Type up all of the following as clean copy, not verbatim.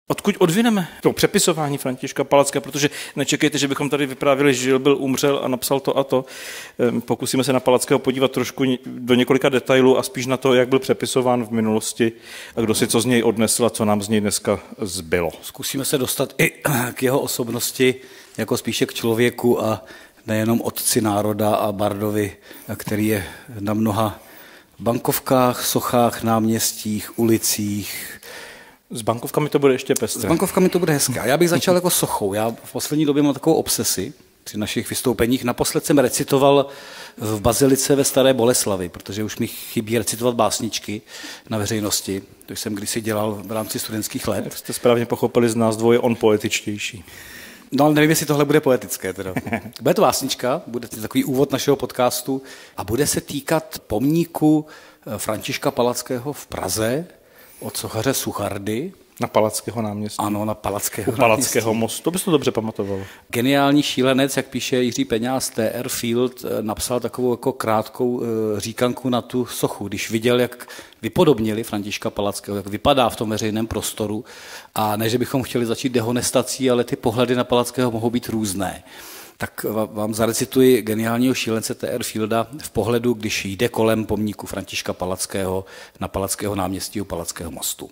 Odkud odvineme to přepisování Františka Palackého, protože nečekejte, že bychom tady vyprávěli, že žil, byl, umřel a napsal to a to. Pokusíme se na Palackého podívat trošku do několika detailů a spíš na to, jak byl přepisován v minulosti a kdo si co z něj odnesl a co nám z něj dneska zbylo. Zkusíme se dostat i k jeho osobnosti, jako spíše k člověku a nejenom otci národa a bardovi, který je na mnoha bankovkách, sochách, náměstích, ulicích. S bankovkami to bude ještě pestré. S bankovkami to bude hezké. Já bych začal jako sochou. Já v poslední době mám takovou obsesi při našich vystoupeních. Naposled jsem recitoval v bazilice ve Staré Boleslavi, protože už mi chybí recitovat básničky na veřejnosti. To jsem kdysi dělal v rámci studentských let. Jak jste správně pochopili, z nás dvoje on poetičtější. No ale nevím, jestli tohle bude poetické teda. Bude to básnička, bude to takový úvod našeho podcastu a bude se týkat pomníku Františka Palackého v Praze od sochaře Suchardy. Na Palackého náměstí. Ano, na Palackého náměstí. Palackého mostu, to bys to dobře pamatoval. Geniální šílenec, jak píše Jiří Peňáz, T.R. Field, napsal takovou jako krátkou říkanku na tu sochu, když viděl, jak vypodobnili Františka Palackého, jak vypadá v tom veřejném prostoru a ne, že bychom chtěli začít dehonestací, ale ty pohledy na Palackého mohou být různé. Tak vám zarecituji geniálního šílence T.R. Fielda v pohledu, když jde kolem pomníku Františka Palackého na Palackého náměstí u Palackého mostu.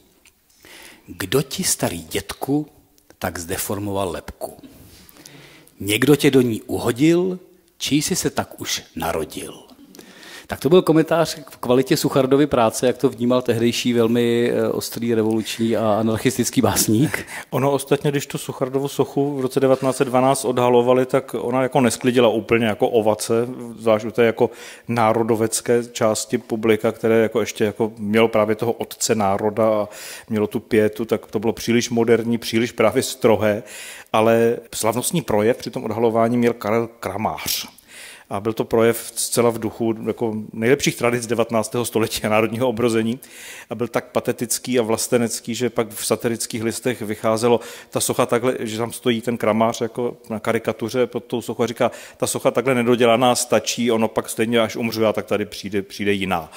Kdo ti, starý dětku, tak zdeformoval lebku? Někdo tě do ní uhodil, či jsi se tak už narodil? Tak to byl komentář k kvalitě Suchardovy práce, jak to vnímal tehdejší velmi ostrý, revoluční a anarchistický básník. Ono ostatně, když tu Suchardovu sochu v roce 1912 odhalovali, tak ona jako nesklidila úplně jako ovace, zvlášť u té jako národovecké části publika, které jako ještě jako mělo právě toho otce národa a mělo tu pietu, tak to bylo příliš moderní, příliš právě strohé, ale slavnostní projev při tom odhalování měl Karel Kramář. A byl to projev zcela v duchu jako nejlepších tradic 19. století a národního obrození. A byl tak patetický a vlastenecký, že pak v satirických listech vycházelo ta socha takhle, že tam stojí ten Kramář jako na karikatuře pod tou sochou a říká, ta socha takhle nedodělaná stačí, ono pak stejně až umřu, a tak tady přijde jiná.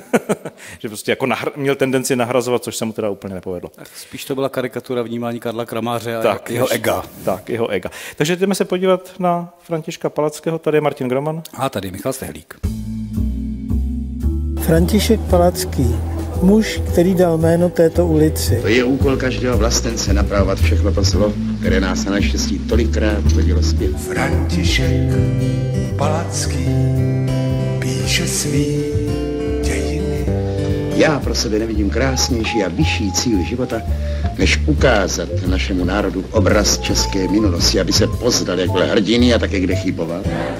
Že prostě jako měl tendenci nahrazovat, což se mu teda úplně nepovedlo. Tak spíš to byla karikatura vnímání Karla Kramáře a tak, jeho ega. Tak, jeho ega. Takže jdeme se podívat na Františka Palackého, tady je Martin Groman. A tady Michal Stehlík. František Palacký, muž, který dal jméno této ulici. To je úkol každého vlastence napravovat všechno to zlo, které nás na naštěstí tolikrát hodilo zpět. František Palacký píše svý dějiny. Já pro sebe nevidím krásnější a vyšší cíl života, než ukázat našemu národu obraz české minulosti, aby se poznal, jak byl hrdinný a také kde chyboval.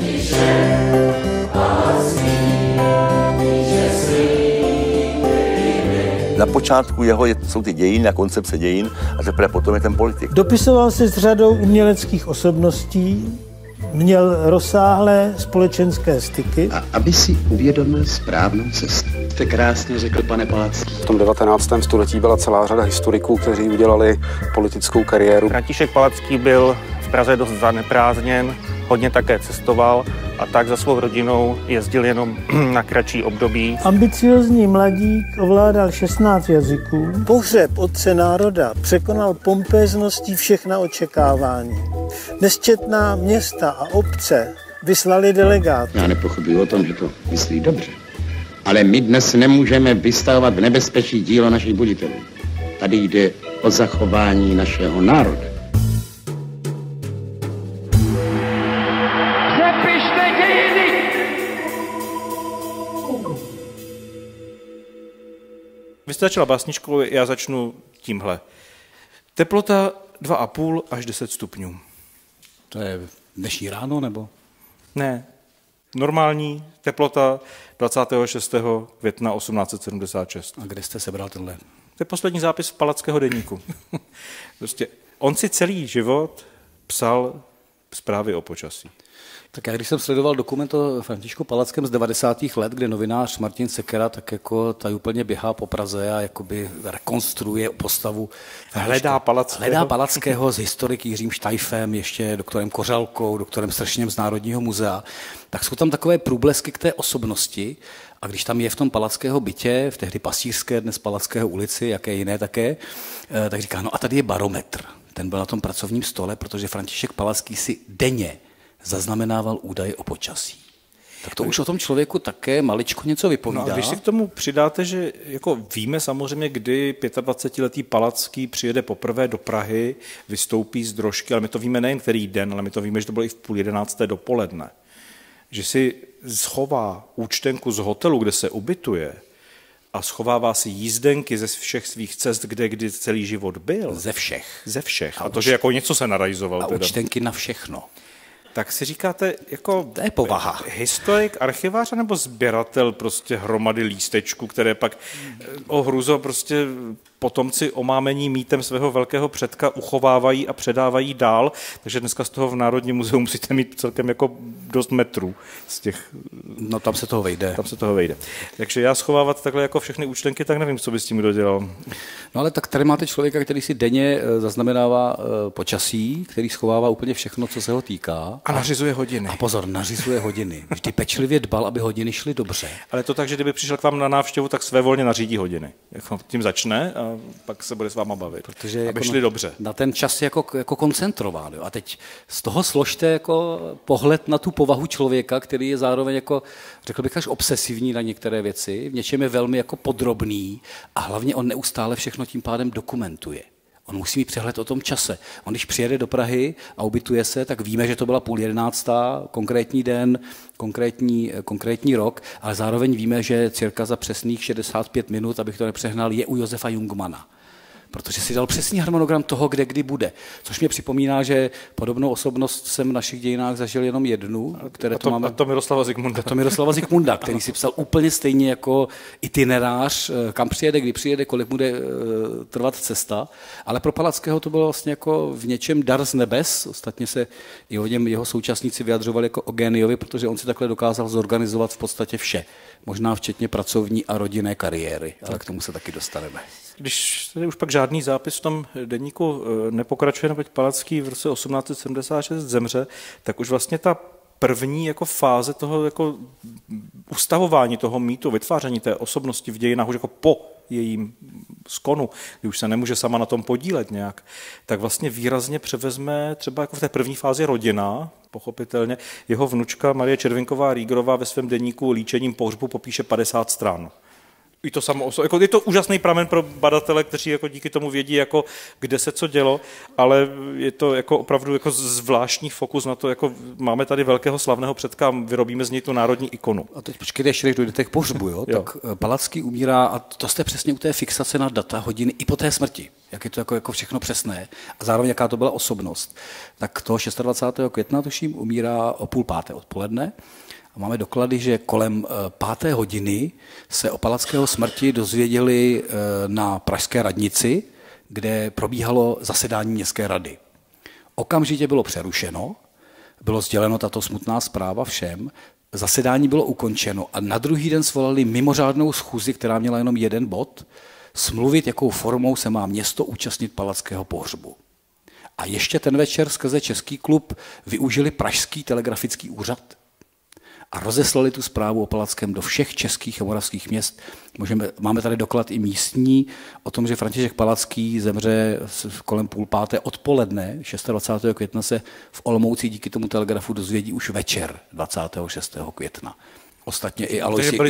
Na počátku jeho jsou ty dějiny a koncepce dějin a teprve potom je ten politik. Dopisoval se s řadou uměleckých osobností, měl rozsáhlé společenské styky. A aby si uvědomil správnou cestu. Jste krásně řekl, pane Palacký. V tom 19. století byla celá řada historiků, kteří udělali politickou kariéru. František Palacký byl v Praze dost zaneprázdněn, hodně také cestoval a tak za svou rodinou jezdil jenom na kratší období. Ambiciózní mladík ovládal 16 jazyků. Pohřeb otce národa překonal pompézností všechna očekávání. Nesčetná města a obce vyslali delegáty. Já nepochybuji o tom, že to myslí dobře. Ale my dnes nemůžeme vystavovat v nebezpečí dílo našich buditelů. Tady jde o zachování našeho národa. Vy jste začala básničkou, já začnu tímhle. Teplota 2,5 až 10 stupňů. To je dnešní ráno, nebo? Ne, normální teplota 26. května 1876. A kde jste sebral tenhle? To je poslední zápis v Palackého deníku. Prostě on si celý život psal zprávy o počasí. Tak já když jsem sledoval dokument o Františku Palackém z 90. let, kde novinář Martin Sekera tak jako tady úplně běhá po Praze a jakoby rekonstruuje postavu. Hledá Palackého s historiky Jiřím Štajfem, ještě doktorem Kořalkou, doktorem Stršněm z Národního muzea. Tak jsou tam takové průblesky k té osobnosti a když tam je v tom Palackého bytě, v tehdy Pasířské, dnes Palackého ulici, jaké jiné také, tak říká, no a tady je barometr. Ten byl na tom pracovním stole, protože František Palacký si denně zaznamenával údaje o počasí. Tak to už o tom člověku také maličko něco vypovídá. No a když si k tomu přidáte, že jako víme samozřejmě, kdy 25-letý Palacký přijede poprvé do Prahy, vystoupí z Drožky, ale my to víme nejen který den, ale my to víme, že to bylo i v 10:30 dopoledne. Že si schová účtenku z hotelu, kde se ubytuje, a schovává si jízdenky ze všech svých cest, kdy celý život byl. Ze všech. Ze všech. A to, že jako něco se narajzoval. A účtenky na všechno. Tak si říkáte, jako to je povaha. Historik, archivář nebo sběratel prostě hromady lístečků, které pak o hruzo prostě potomci omámení mýtem svého velkého předka uchovávají a předávají dál, takže dneska z toho v Národním muzeu musíte mít celkem jako dost metrů z těch... No tam se toho vejde. Tam se toho vejde. Takže já schovávat takhle jako všechny účtenky, tak nevím, co by s tím kdo dělal. No ale tak tady máte člověka, který si denně zaznamenává počasí, který schovává úplně všechno, co se ho týká. A nařizuje hodiny. A pozor, nařizuje hodiny. Vždy pečlivě dbal, aby hodiny šly dobře. Ale to tak, že kdyby přišel k vám na návštěvu, tak svévolně nařídí hodiny. Jako tím začne a pak se bude s váma bavit. Protože aby jako šli dobře. Na ten čas jako koncentrován. Jo. A teď z toho složte jako pohled na tu povahu člověka, který je zároveň jako, řekl bych, až obsesivní na některé věci, v něčem je velmi jako podrobný a hlavně on neustále všechno tím pádem dokumentuje. On musí mít přehled o tom čase. On když přijede do Prahy a ubytuje se, tak víme, že to byla 10:30, konkrétní den, konkrétní rok, ale zároveň víme, že cirka za přesných 65 minut, abych to nepřehnal, je u Josefa Jungmana. Protože si dal přesný harmonogram toho, kde kdy bude. Což mě připomíná, že podobnou osobnost jsem v našich dějinách zažil jenom jednu, které to máme. A to Miroslava Zikmunda. To Miroslava Zikmunda, který si psal úplně stejně jako itinerář, kam přijede, kdy přijede, kolik bude trvat cesta. Ale pro Palackého to bylo vlastně jako v něčem dar z nebes. Ostatně se i o něm jeho současníci vyjadřovali jako o géniovi, protože on si takhle dokázal zorganizovat v podstatě vše. Možná včetně pracovní a rodinné kariéry, ale k tomu se taky dostaneme. Když tady už pak žádný zápis v tom deníku nepokračuje, neboť Palacký v roce 1876 zemře, tak už vlastně ta první jako fáze toho jako ustavování toho mýtu, vytváření té osobnosti v dějinách už jako po jejím skonu, kdy už se nemůže sama na tom podílet nějak, tak vlastně výrazně převezme třeba jako v té první fázi rodina, pochopitelně. Jeho vnučka Marie Červinková-Rýgrová ve svém deníku Líčením pohřbu popíše 50 stran. I to samo, jako je to úžasný pramen pro badatele, kteří jako díky tomu vědí, jako kde se co dělo, ale je to jako opravdu jako zvláštní fokus na to, jako máme tady velkého slavného předka, vyrobíme z něj tu národní ikonu. A teď počkejte, ještě než dojdete k pohřbu, jo? Tak Palacký umírá a to jste přesně u té fixace na data, hodiny i po té smrti. Jak je to jako všechno přesné a zároveň jaká to byla osobnost. Tak toho 26. května, tuším, umírá o 4:30 odpoledne. A máme doklady, že kolem 5. hodiny se o Palackého smrti dozvěděli na pražské radnici, kde probíhalo zasedání městské rady. Okamžitě bylo přerušeno, bylo sděleno tato smutná zpráva všem, zasedání bylo ukončeno a na druhý den svolali mimořádnou schůzi, která měla jenom jeden bod, smluvit, jakou formou se má město účastnit Palackého pohřbu. A ještě ten večer skrze Český klub využili Pražský telegrafický úřad a rozeslali tu zprávu o Palackém do všech českých a moravských měst. Máme tady doklad i místní o tom, že František Palacký zemře kolem 4:30 odpoledne, 26. května se v Olomouci díky tomu telegrafu dozvědí už večer 26. května. Ostatně i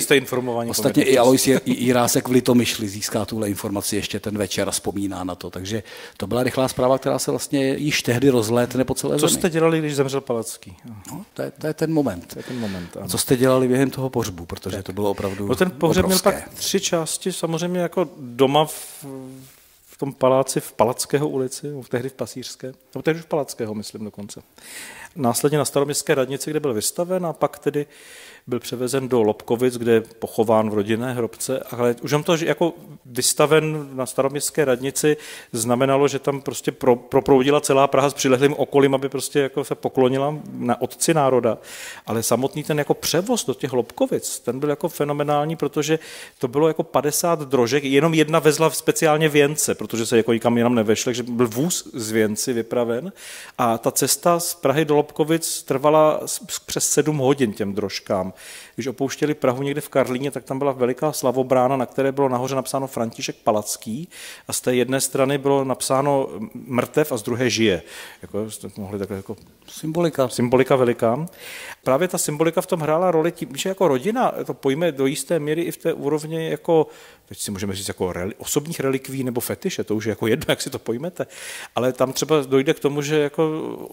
Alois Jirásek v Litomyšli získá tuhle informaci ještě ten večer a vzpomíná na to. Takže to byla rychlá zpráva, která se vlastně již tehdy rozlétne po celé zemi. Co jste dělali, když zemřel Palacký? No, to je ten moment. To je ten moment, ano. Co jste dělali během toho pohřbu, protože to bylo opravdu ten pohřeb obrovské. Měl pak 3 části, samozřejmě jako doma v tom paláci v Palackého ulici, tehdy v Pasířské, nebo tehdy v Palackého, myslím dokonce. Následně na Staroměstské radnici, kde byl vystaven, a pak tedy byl převezen do Lobkovic, kde je pochován v rodinné hrobce, ale už to, že jako vystaven na Staroměstské radnici, znamenalo, že tam prostě proproudila celá Praha s přilehlým okolím, aby prostě jako se poklonila na otci národa. Ale samotný ten jako převoz do těch Lobkovic, ten byl jako fenomenální, protože to bylo jako 50 drožek, jenom jedna vezla speciálně věnce, protože se jako nikam jinam nevešle, takže byl vůz z věnci vypraven a ta cesta z Prahy do Lobkovic trvala přes 7 hodin těm drožkám. Když opouštěli Prahu někde v Karlíně, tak tam byla veliká slavobrána, na které bylo nahoře napsáno František Palacký a z té jedné strany bylo napsáno mrtev a z druhé žije. Jako, mohli takhle jako symbolika veliká. Právě ta symbolika v tom hrála roli tím, že jako rodina to pojme do jisté míry i v té úrovni jako, teď si můžeme říct jako osobních relikví nebo fetiše, to už je jako jedno, jak si to pojmete, ale tam třeba dojde k tomu, že jako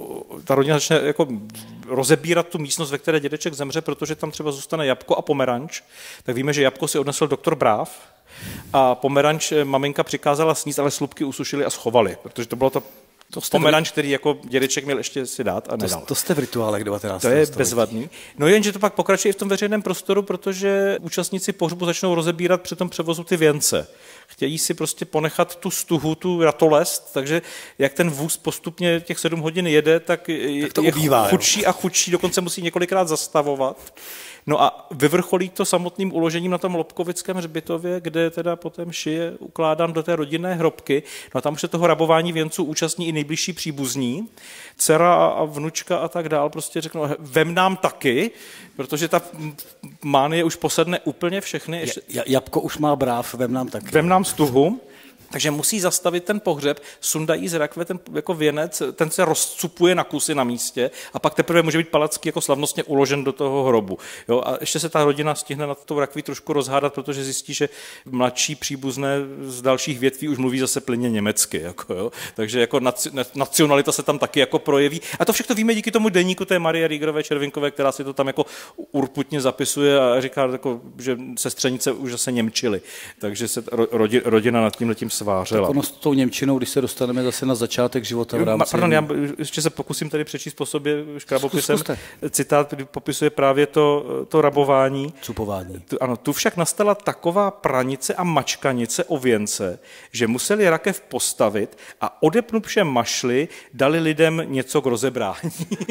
ta rodina začne jako rozebírat tu místnost, ve které dědeček zemře, protože tam třeba zůstane jabko a pomeranč, tak víme, že jabko si odnesl doktor Bráv a pomeranč maminka přikázala sníst, ale slupky usušili a schovali, protože to bylo to pomeranč, který jako dědeček měl ještě si dát a nedal. To jste v rituálech 19. To je bezvadný. No jenže to pak pokračuje i v tom veřejném prostoru, protože účastníci pohřbu začnou rozebírat při tom převozu ty věnce. Chtějí si prostě ponechat tu stuhu, tu ratolest, takže jak ten vůz postupně těch 7 hodin jede, tak to je ubývá, chudší a chudší, dokonce musí několikrát zastavovat. No a vyvrcholí to samotným uložením na tom Lobkovickém hřbitově, kde teda potom je ukládán do té rodinné hrobky. No a tam už se toho rabování věnců účastní i nejbližší příbuzní, dcera a vnučka a tak dál. Prostě řeknou, vem nám taky, protože ta mánie už posedne úplně všechny. Jabko už má Bráv, vem nám taky. Vem nám stuhu. Takže musí zastavit ten pohřeb, sundají z rakve ten jako věnec, ten se rozcupuje na kusy na místě a pak teprve může být Palacký jako slavnostně uložen do toho hrobu. Jo, a ještě se ta rodina stihne na tou rakví trošku rozhádat, protože zjistí, že mladší příbuzné z dalších větví už mluví zase plně německy. Jako, jo. Takže jako nacionalita se tam taky jako projeví. A to všechno víme díky tomu deníku té Marie Riegerové Červinkové, která si to tam jako urputně zapisuje a říká, jako, že sestřenice už zase němčily. Takže se rodina nad tím svářela. Tak ono s tou němčinou, když se dostaneme zase na začátek života v rámci... Pardon, já ještě se pokusím tady přečíst po sobě škrábopisem. Citát, který popisuje právě to rabování. Cupování. Ano, tu však nastala taková pranice a mačkanice o věnce, že museli rakev postavit a odepnuvše mašly dali lidem něco k rozebrání.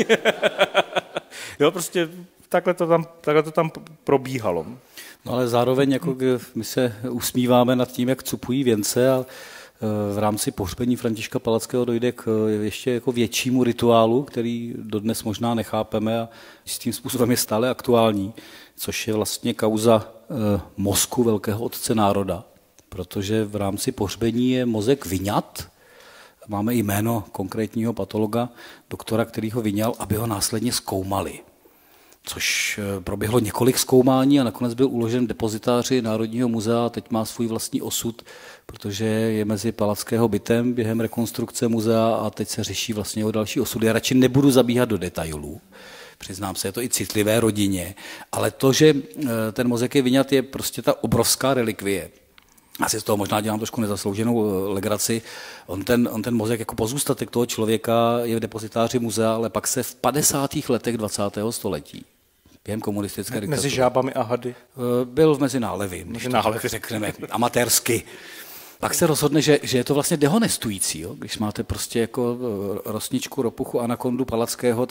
Jo, prostě takhle to tam probíhalo. No ale zároveň jako my se usmíváme nad tím, jak cupují věnce a v rámci pohřbení Františka Palackého dojde k ještě jako většímu rituálu, který dodnes možná nechápeme a s tím způsobem je stále aktuální, což je vlastně kauza mozku velkého otce národa, protože v rámci pohřbení je mozek vyňat. Máme jméno konkrétního patologa, doktora, který ho vyňal, aby ho následně zkoumali. Což proběhlo několik zkoumání a nakonec byl uložen v depozitáři Národního muzea a teď má svůj vlastní osud, protože je mezi Palackého bytem během rekonstrukce muzea a teď se řeší vlastně jeho další osud. Já radši nebudu zabíhat do detailů, přiznám se, je to i citlivé rodině, ale to, že ten mozek je vyňat, je prostě ta obrovská relikvie. Asi z toho možná dělám trošku nezaslouženou legraci. On ten mozek jako pozůstatek toho člověka je v depozitáři muzea, ale pak se v 50. letech 20. století během komunistické diktatury. Mezi žábami a hady? Byl mezi nálevy, řekneme amatérsky. Pak se rozhodne, že je to vlastně dehonestující. Jo? Když máte prostě jako rosničku, ropuchu, anakondu Palackého,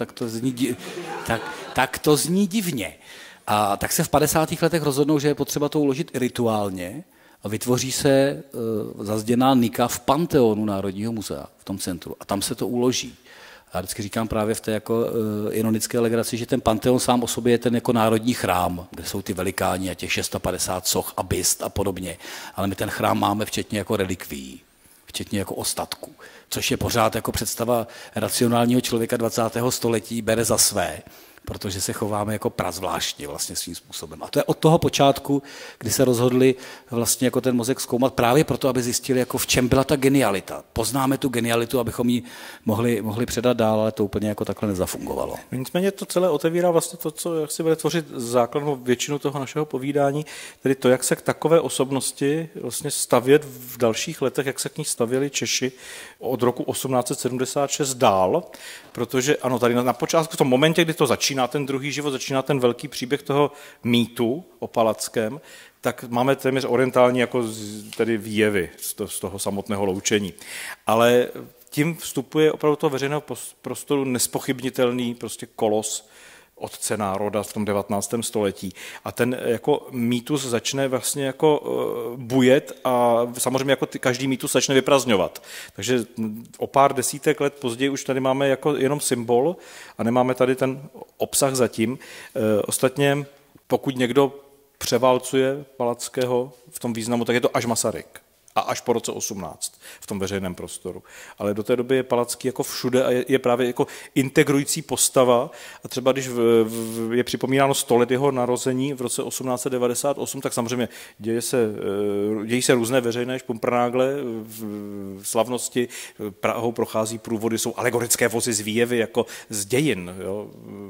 tak to zní divně. A tak se v 50. letech rozhodnou, že je potřeba to uložit rituálně, a vytvoří se zazděná nika v Panteonu Národního muzea, v tom centru. A tam se to uloží. Já vždycky říkám právě v té jako ironické legraci, že ten Panteon sám o sobě je ten jako národní chrám, kde jsou ty velikáni a těch 650 soch a byst a podobně. Ale my ten chrám máme včetně jako relikví, včetně jako ostatků. Což je pořád jako představa racionálního člověka 20. století, bere za své, protože se chováme jako prazvláštně vlastně svým způsobem. A to je od toho počátku, kdy se rozhodli vlastně jako ten mozek zkoumat právě proto, aby zjistili, jako v čem byla ta genialita. Poznáme tu genialitu, abychom ji mohli předat dál, ale to úplně jako takhle nezafungovalo. Nicméně to celé otevírá vlastně to, co jak si bude tvořit základnou většinu toho našeho povídání, tedy to, jak se k takové osobnosti vlastně stavět v dalších letech, jak se k ní stavěli Češi od roku 1876 dál, protože ano, tady na počátku, v tom momentě, kdy to začíná, začíná ten druhý život, začíná ten velký příběh toho mýtu o Palackém, tak máme téměř orientální jako tedy výjevy z toho samotného loučení. Ale tím vstupuje opravdu toho veřejného prostoru nespochybnitelný prostě kolos otce národa v tom 19. století. A ten jako mýtus začne vlastně jako bujet a samozřejmě jako každý mýtus začne vyprazňovat. Takže o pár desítek let později už tady máme jako jenom symbol a nemáme tady ten obsah zatím. Ostatně pokud někdo převálcuje Palackého v tom významu, tak je to až Masaryk. A až po roce 18 v tom veřejném prostoru. Ale do té doby je Palacký jako všude a je právě jako integrující postava. A třeba když je připomínáno 100 let jeho narození v roce 1898, tak samozřejmě dějí se různé veřejné špumprnágle, slavnosti, Prahou prochází průvody, jsou alegorické vozy z výjevy jako z dějin. Jo.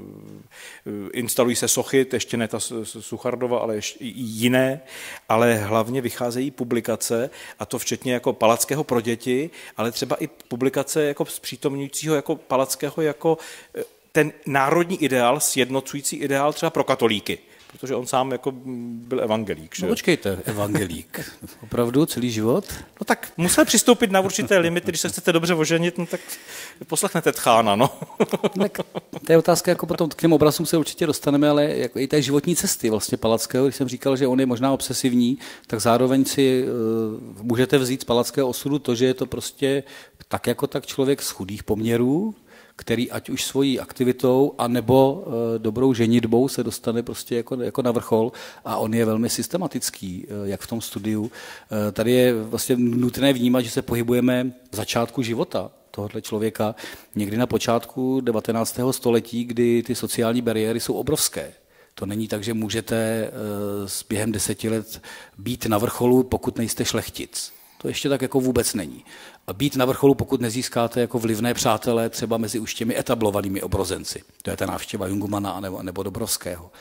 Instalují se sochy, ještě ne ta Suchardova, ale ještě jiné, ale hlavně vycházejí publikace, a to včetně jako Palackého pro děti, ale třeba i publikace jako zpřítomňujícího jako Palackého jako ten národní ideál, sjednocující ideál třeba pro katolíky, protože on sám jako byl evangelík. Že? No počkejte, evangelík. Opravdu celý život? No tak musel přistoupit na určité limity, když se chcete dobře oženit, no tak poslechnete tchána, no. To je otázka, jako potom k těm obrazům se určitě dostaneme, ale jako i té životní cesty vlastně Palackého, když jsem říkal, že on je možná obsesivní, tak zároveň si můžete vzít z Palackého osudu to, že je to prostě tak jako tak člověk z chudých poměrů, který ať už svojí aktivitou, anebo dobrou ženitbou se dostane prostě jako na vrchol a on je velmi systematický, jak v tom studiu. Tady je vlastně nutné vnímat, že se pohybujeme v začátku života tohoto člověka, někdy na počátku 19. století, kdy ty sociální bariéry jsou obrovské. To není tak, že můžete během 10 let být na vrcholu, pokud nejste šlechtic. To ještě tak jako vůbec není. A být na vrcholu, pokud nezískáte jako vlivné přátelé třeba mezi už těmi etablovanými obrozenci. To je ta návštěva Jungmana nebo Dobrovského.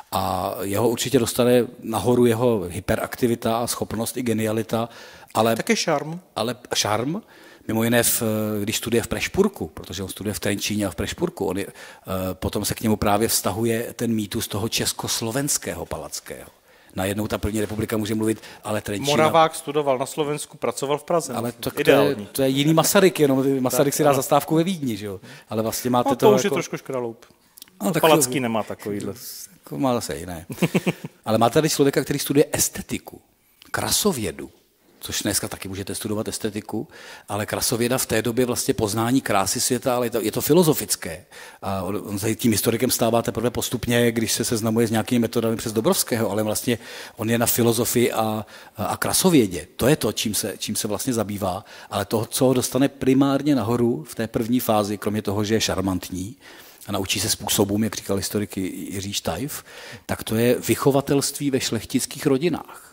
A jeho určitě dostane nahoru jeho hyperaktivita a schopnost i genialita, ale... Také šarm. Ale šarm, mimo jiné, když studuje v Prešpurku, protože on studuje v Trenčíně a v Prešpurku, potom se k němu právě vztahuje ten mýtus toho československého Palackého. Najednou ta první republika může mluvit, ale Trenčína... Moravák studoval na Slovensku, pracoval v Praze. Ale to je jiný Masaryk, jenom Masaryk si dá zastávku ve Vídni, že jo? Ale vlastně máte to už je trošku škraloup. No, Palacký nemá takovýhle. Má zase jiné. Ale máte tady člověka, který studuje estetiku, krasovědu, což dneska taky můžete studovat estetiku, ale krasověda v té době vlastně poznání krásy světa, ale je to filozofické. A on se tím historikem stává teprve postupně, když se seznamuje s nějakými metodami přes Dobrovského, ale vlastně on je na filozofii a krasovědě. To je to, čím se vlastně zabývá, ale to, co ho dostane primárně nahoru v té první fázi, kromě toho, že je šarmantní, a naučí se způsobům, jak říkal historik Jiří Štajf, tak to je vychovatelství ve šlechtických rodinách.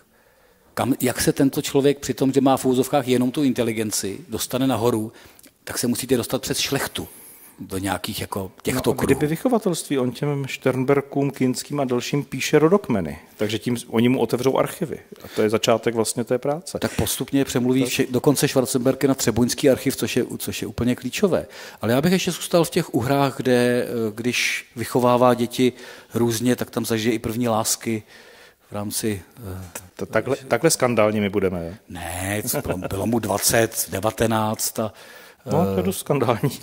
Jak se tento člověk při tom, že má v úzovkách jenom tu inteligenci, dostane nahoru, tak se musíte dostat přes šlechtu do nějakých jako těchto kruhů. Kdyby vychovatelství, on těm Šternberkům, Kinským a dalším píše rodokmeny, takže tím oni mu otevřou archivy. A to je začátek vlastně té práce. Tak postupně přemluví dokonce Schwarzenberg na Třeboňský archiv, což je úplně klíčové. Ale já bych ještě zůstal v těch uhrách, kde když vychovává děti různě, tak tam zažije i první lásky v rámci... Takhle skandální my budeme, je? Ne, bylo mu 20, 19 a... No, to je dost skandální.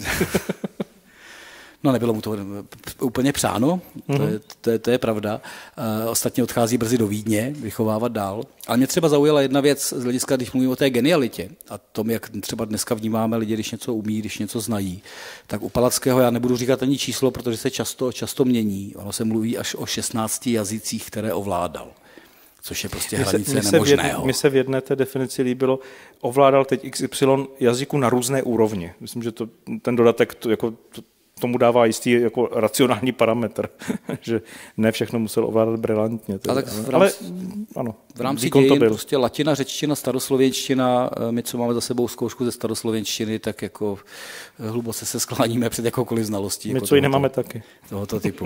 No, nebylo mu to úplně přáno, to je pravda. Ostatně odchází brzy do Vídně, vychovávat dál. Ale mě třeba zaujala jedna věc z hlediska, když mluvím o té genialitě a tom, jak třeba dneska vnímáme lidi, když něco umí, když něco znají. Tak u Palackého já nebudu říkat ani číslo, protože se často mění. Ono se mluví až o 16 jazycích, které ovládal. Což je prostě hranice nemožného. Mně se v jedné té definici líbilo, ovládal teď XY jazyku na různé úrovni. Myslím, že ten dodatek tomu dává jistý jako racionální parametr, že ne všechno musel ovládat brilantně. Ale ano, v rámci dějin prostě latina, řečtina, staroslověnština, my, co máme za sebou zkoušku ze staroslověnštiny, tak jako hluboce se skláníme před jakoukoliv znalostí. My, jako co ji nemáme taky. Tohoto typu.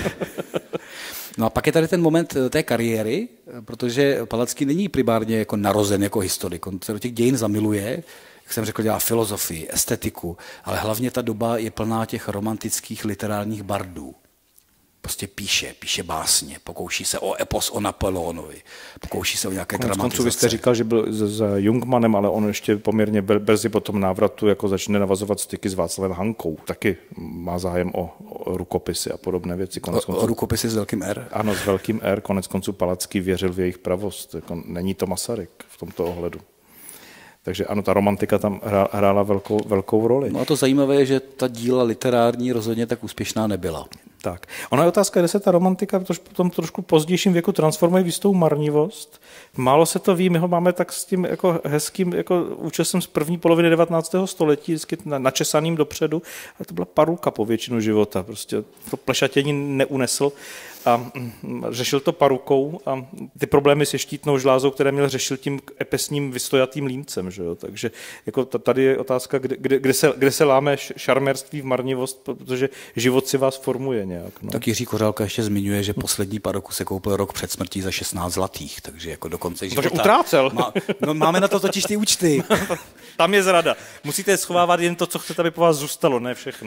No a pak je tady ten moment té kariéry, protože Palacký není primárně jako narozen jako historik. On se do těch dějin zamiluje, jak jsem řekl, dělá filozofii, estetiku, ale hlavně ta doba je plná těch romantických literárních bardů. prostě píše básně, pokouší se o epos o Napoleonovi, pokouší se o nějaké dramatizace. Vy jste říkal, že byl za Jungmannem, ale on ještě poměrně brzy po tom návratu jako začne navazovat styky s Václavem Hankou. Taky má zájem o rukopisy a podobné věci. O rukopisy s velkým R? Ano, s velkým R. Konec konců Palacký věřil v jejich pravost. Jako není to Masaryk v tomto ohledu. Takže ano, ta romantika tam hrála velkou roli. No a to zajímavé je, že ta díla literární rozhodně tak úspěšná nebyla. Tak. Ona je otázka, kde se ta romantika v tom trošku pozdějším věku transformuje v jistou marnivost. Málo se to ví, my ho máme tak s tím jako hezkým jako účesem z první poloviny 19. století, načesaným dopředu, ale to byla paruka po většinu života. Prostě to plešatění neunesl a řešil to parukou a ty problémy se štítnou žlázou, které měl, řešil tím epesním vystojatým límcem. Že jo? Takže jako tady je otázka, kde se láme šarmérství v marnivost, protože život si vás formuje nějak. No. Tak Jiří Kořálka ještě zmiňuje, že poslední paruku se koupil rok před smrtí za 16 zlatých, takže jako do konce života. Takže utrácel. Máme na to totiž ty účty. Tam je zrada. Musíte schovávat jen to, co chcete, aby po vás zůstalo, ne všechno.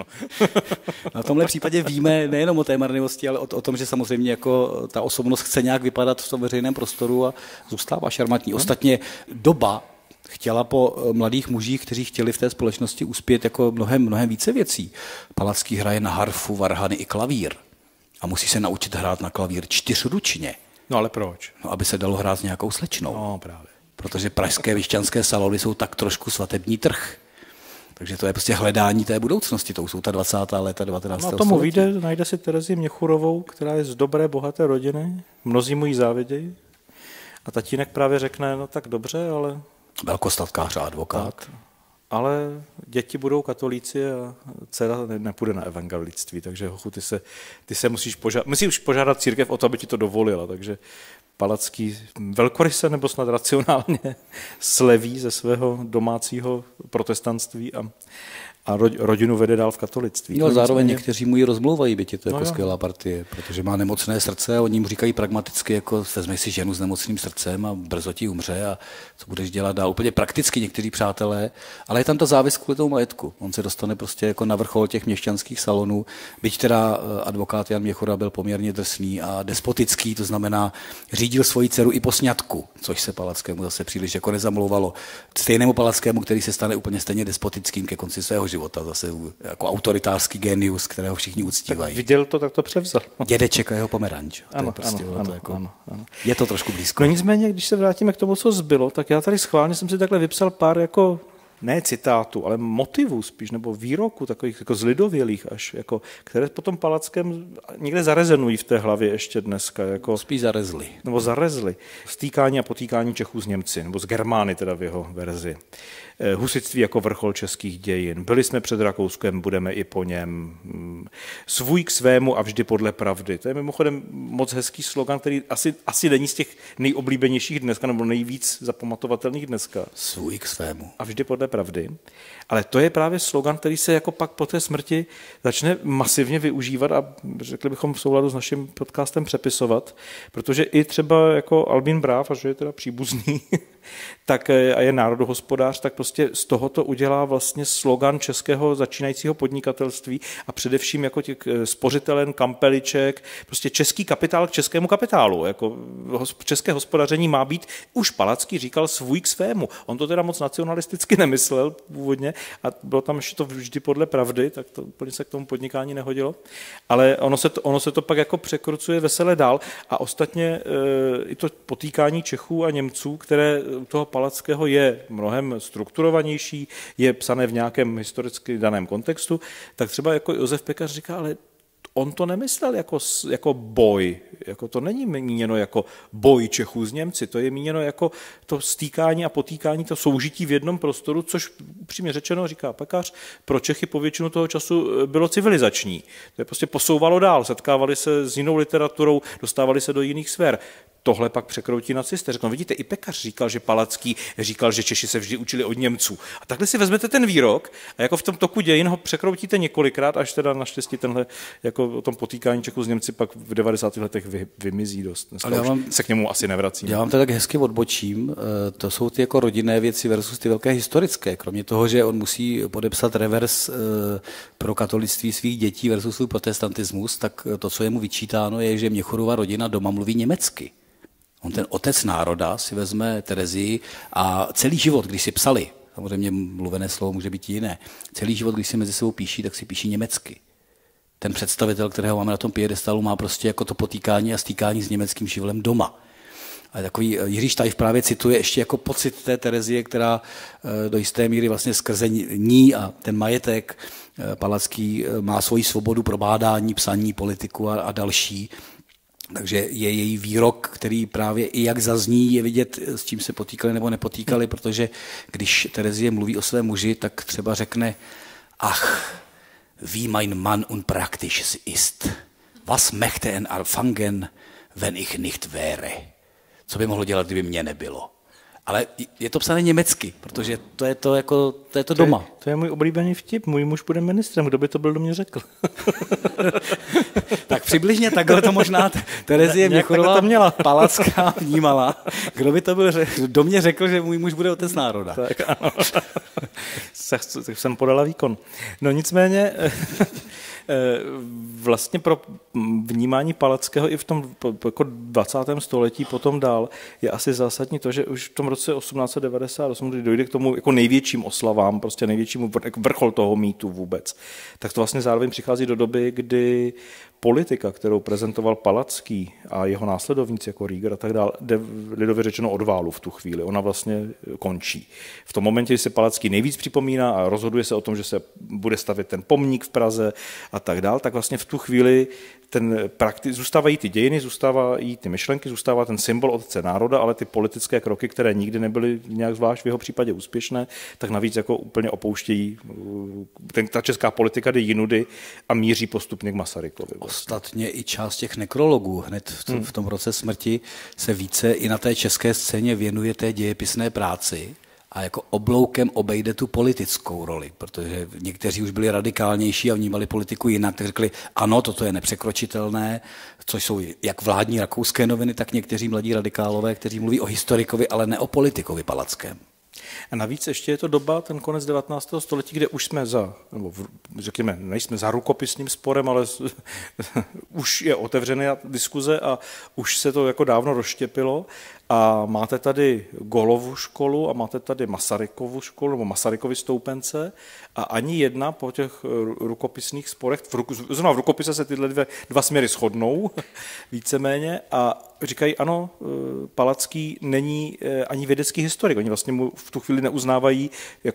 Na tomhle případě víme nejenom o té marnivosti, ale o tom, že samozřejmě jako ta osobnost chce nějak vypadat v tom veřejném prostoru a zůstává šarmantní. Ostatně doba chtěla po mladých mužích, kteří chtěli v té společnosti uspět jako mnohem více věcí. Palacký hraje na harfu, varhany i klavír. A musí se naučit hrát na klavír 4ručně. No ale proč? No, aby se dalo hrát s nějakou slečnou. No právě. Protože pražské vyšťanské salony jsou tak trošku svatební trh. Takže to je prostě hledání té budoucnosti. To jsou ta 20. léta 19. století. No tomu vyjde, najde si Terezii Měchurovou, která je z dobré, bohaté rodiny. Mnozí mu ji závidějí. A tatínek právě řekne, no tak dobře, ale... Velkostatkář a advokát. Tak, ale děti budou katolíci a dcera nepůjde na evangelictví, takže hochu, ty se musíš požádat církev o to, aby ti to dovolila, takže Palacký velkoryse nebo snad racionálně sleví ze svého domácího protestantství a rodinu vede dál v katolictví. No, zároveň někteří mu ji rozmlouvají, byť je to jako skvělá partie, protože má nemocné srdce a oni mu říkají pragmaticky, jako vezmeš si ženu s nemocným srdcem a brzo ti umře a co budeš dělat dál. Úplně prakticky někteří přátelé, ale je tam ta závis kvůli tomu majetku. On se dostane prostě jako na vrchol těch měšťanských salonů, byť teda advokát Jan Měchura byl poměrně drsný a despotický, to znamená řídil svoji dceru i po sňatku, což se Palackému zase příliš jako nezamlouvalo. Stejnému Palackému, který se stane úplně stejně despotickým ke konci svého života, zase jako autoritářský genius, kterého všichni uctívají. Tak viděl to, tak to převzal. Dědeček a jeho pomeranč. Ano, ano. Je to trošku blízko. No nicméně, když se vrátíme k tomu, co zbylo, tak já tady schválně jsem si takhle vypsal pár jako ne citátů, ale motivů spíš, nebo výroků takových jako zlidovělých až, jako, které potom Palackém někde zarezenují v té hlavě ještě dneska. Jako, spíš zarezli. Nebo zarezli. Stýkání a potýkání Čechů s Němci, nebo s Germány teda v jeho verzi. Husitství jako vrchol českých dějin. Byli jsme před Rakouskem, budeme i po něm. Svůj k svému a vždy podle pravdy. To je mimochodem moc hezký slogan, který asi není z těch nejoblíbenějších dneska, nebo nejvíc zapamatovatelných dneska. Svůj k svému. A vždy podle pravdy. Ale to je právě slogan, který se jako pak po té smrti začne masivně využívat a řekli bychom v souladu s naším podcastem přepisovat, protože i třeba jako Albin Bráv, a že je teda příbuzný, tak a je národohospodář, tak prostě z tohoto udělá vlastně slogan českého začínajícího podnikatelství a především jako těch spořitelen, kampeliček, prostě český kapitál k českému kapitálu. Jako české hospodaření má být, už Palacký říkal, svůj k svému. On to teda moc nacionalisticky nemyslel původně a bylo tam ještě to vždy podle pravdy, tak to úplně se k tomu podnikání nehodilo. Ale ono se to pak jako překrucuje vesele dál a ostatně i to potýkání Čechů a Němců, které u toho Palackého je mnohem strukturovanější, je psané v nějakém historicky daném kontextu, tak třeba jako Josef Pekař říká, ale on to nemyslel jako boj, jako to není míněno jako boj Čechů s Němci, to je míněno jako to stýkání a potýkání, to soužití v jednom prostoru, což upřímně řečeno, říká Pekař, pro Čechy po většinu toho času bylo civilizační. To je prostě posouvalo dál, setkávali se s jinou literaturou, dostávali se do jiných sfér. tohle pak překroutí nacisté. Řeknou, vidíte, i Pekař říkal, že Palacký říkal, že Češi se vždy učili od Němců. A takhle si vezmete ten výrok a jako v tom toku dějin ho překroutíte několikrát, až teda naštěstí tenhle jako o tom potýkání Čechů s Němci pak v 90. letech vymizí dost. Se k němu asi nevracím. Já vám to tak hezky odbočím. To jsou ty jako rodinné věci versus ty velké historické. Kromě toho, že on musí podepsat revers pro katolictví svých dětí versus svůj protestantismus, tak to, co je mu vyčítáno, je, že Měchurova rodina doma mluví německy. On ten otec národa si vezme Terezii a celý život, když si psali, samozřejmě mluvené slovo může být jiné, celý život, když si mezi sebou píší, tak si píší německy. Ten představitel, kterého máme na tom piedestalu, má prostě jako to potýkání a stýkání s německým živlem doma. A takový Jiří Štajf právě cituje ještě jako pocit té Terezie, která do jisté míry vlastně skrze ní a ten majetek Palacký má svoji svobodu pro bádání, psaní, politiku a další. Takže je její výrok, který právě i jak zazní, je vidět, s čím se potýkali nebo nepotýkali, protože když Terezie mluví o svém muži, tak třeba řekne: Ach, wie mein Mann unpraktisch ist. Was möchte er anfangen, wenn ich nicht wäre? Co by mohlo dělat, kdyby mě nebylo? Ale je to psané německy, protože to je to doma. To je můj oblíbený vtip. Můj muž bude ministrem. Kdo by to byl, do mě řekl? Tak přibližně takhle to možná Terezie Měchurová Palacká vnímala. Kdo by to byl, do mě řekl, že můj muž bude otec národa. Tak ano. Jsem podala výkon. No nicméně vlastně pro vnímání Palackého i v tom jako 20. století potom dál je asi zásadní to, že už v tom roce 1898, kdy dojde k tomu jako největším oslavám, prostě největšímu vrchol toho mýtu vůbec, tak to vlastně zároveň přichází do doby, kdy politika, kterou prezentoval Palacký a jeho následovníci jako Rieger a tak dále, jde lidově řečeno od válu v tu chvíli. Ona vlastně končí. V tom momentě, kdy se Palacký nejvíc připomíná a rozhoduje se o tom, že se bude stavět ten pomník v Praze a tak dále, tak vlastně v tu chvíli zůstávají ty dějiny, zůstávají ty myšlenky, zůstává ten symbol otce národa, ale ty politické kroky, které nikdy nebyly nějak zvlášť v jeho případě úspěšné, tak navíc jako úplně opouštějí. Ta česká politika jde jinudy a míří postupně k Masarykovi. Ostatně i část těch nekrologů hned v tom roce smrti se více i na té české scéně věnuje té dějepisné práci a jako obloukem obejde tu politickou roli, protože někteří už byli radikálnější a vnímali politiku jinak, tak řekli, ano, toto je nepřekročitelné, což jsou jak vládní rakouské noviny, tak někteří mladí radikálové, kteří mluví o historikovi, ale ne o politikovi Palackém. A navíc ještě je to doba, ten konec 19. století, kde už jsme řekněme, nejsme za rukopisním sporem, ale už je otevřená diskuze a už se to jako dávno rozštěpilo. A máte tady Golovu školu a máte tady Masarykovu školu nebo Masarykovy stoupence a ani jedna po těch rukopisných sporech, v rukopise se tyhle dva směry shodnou víceméně a říkají, ano, Palacký není ani vědecký historik, oni vlastně mu v tu chvíli neuznávají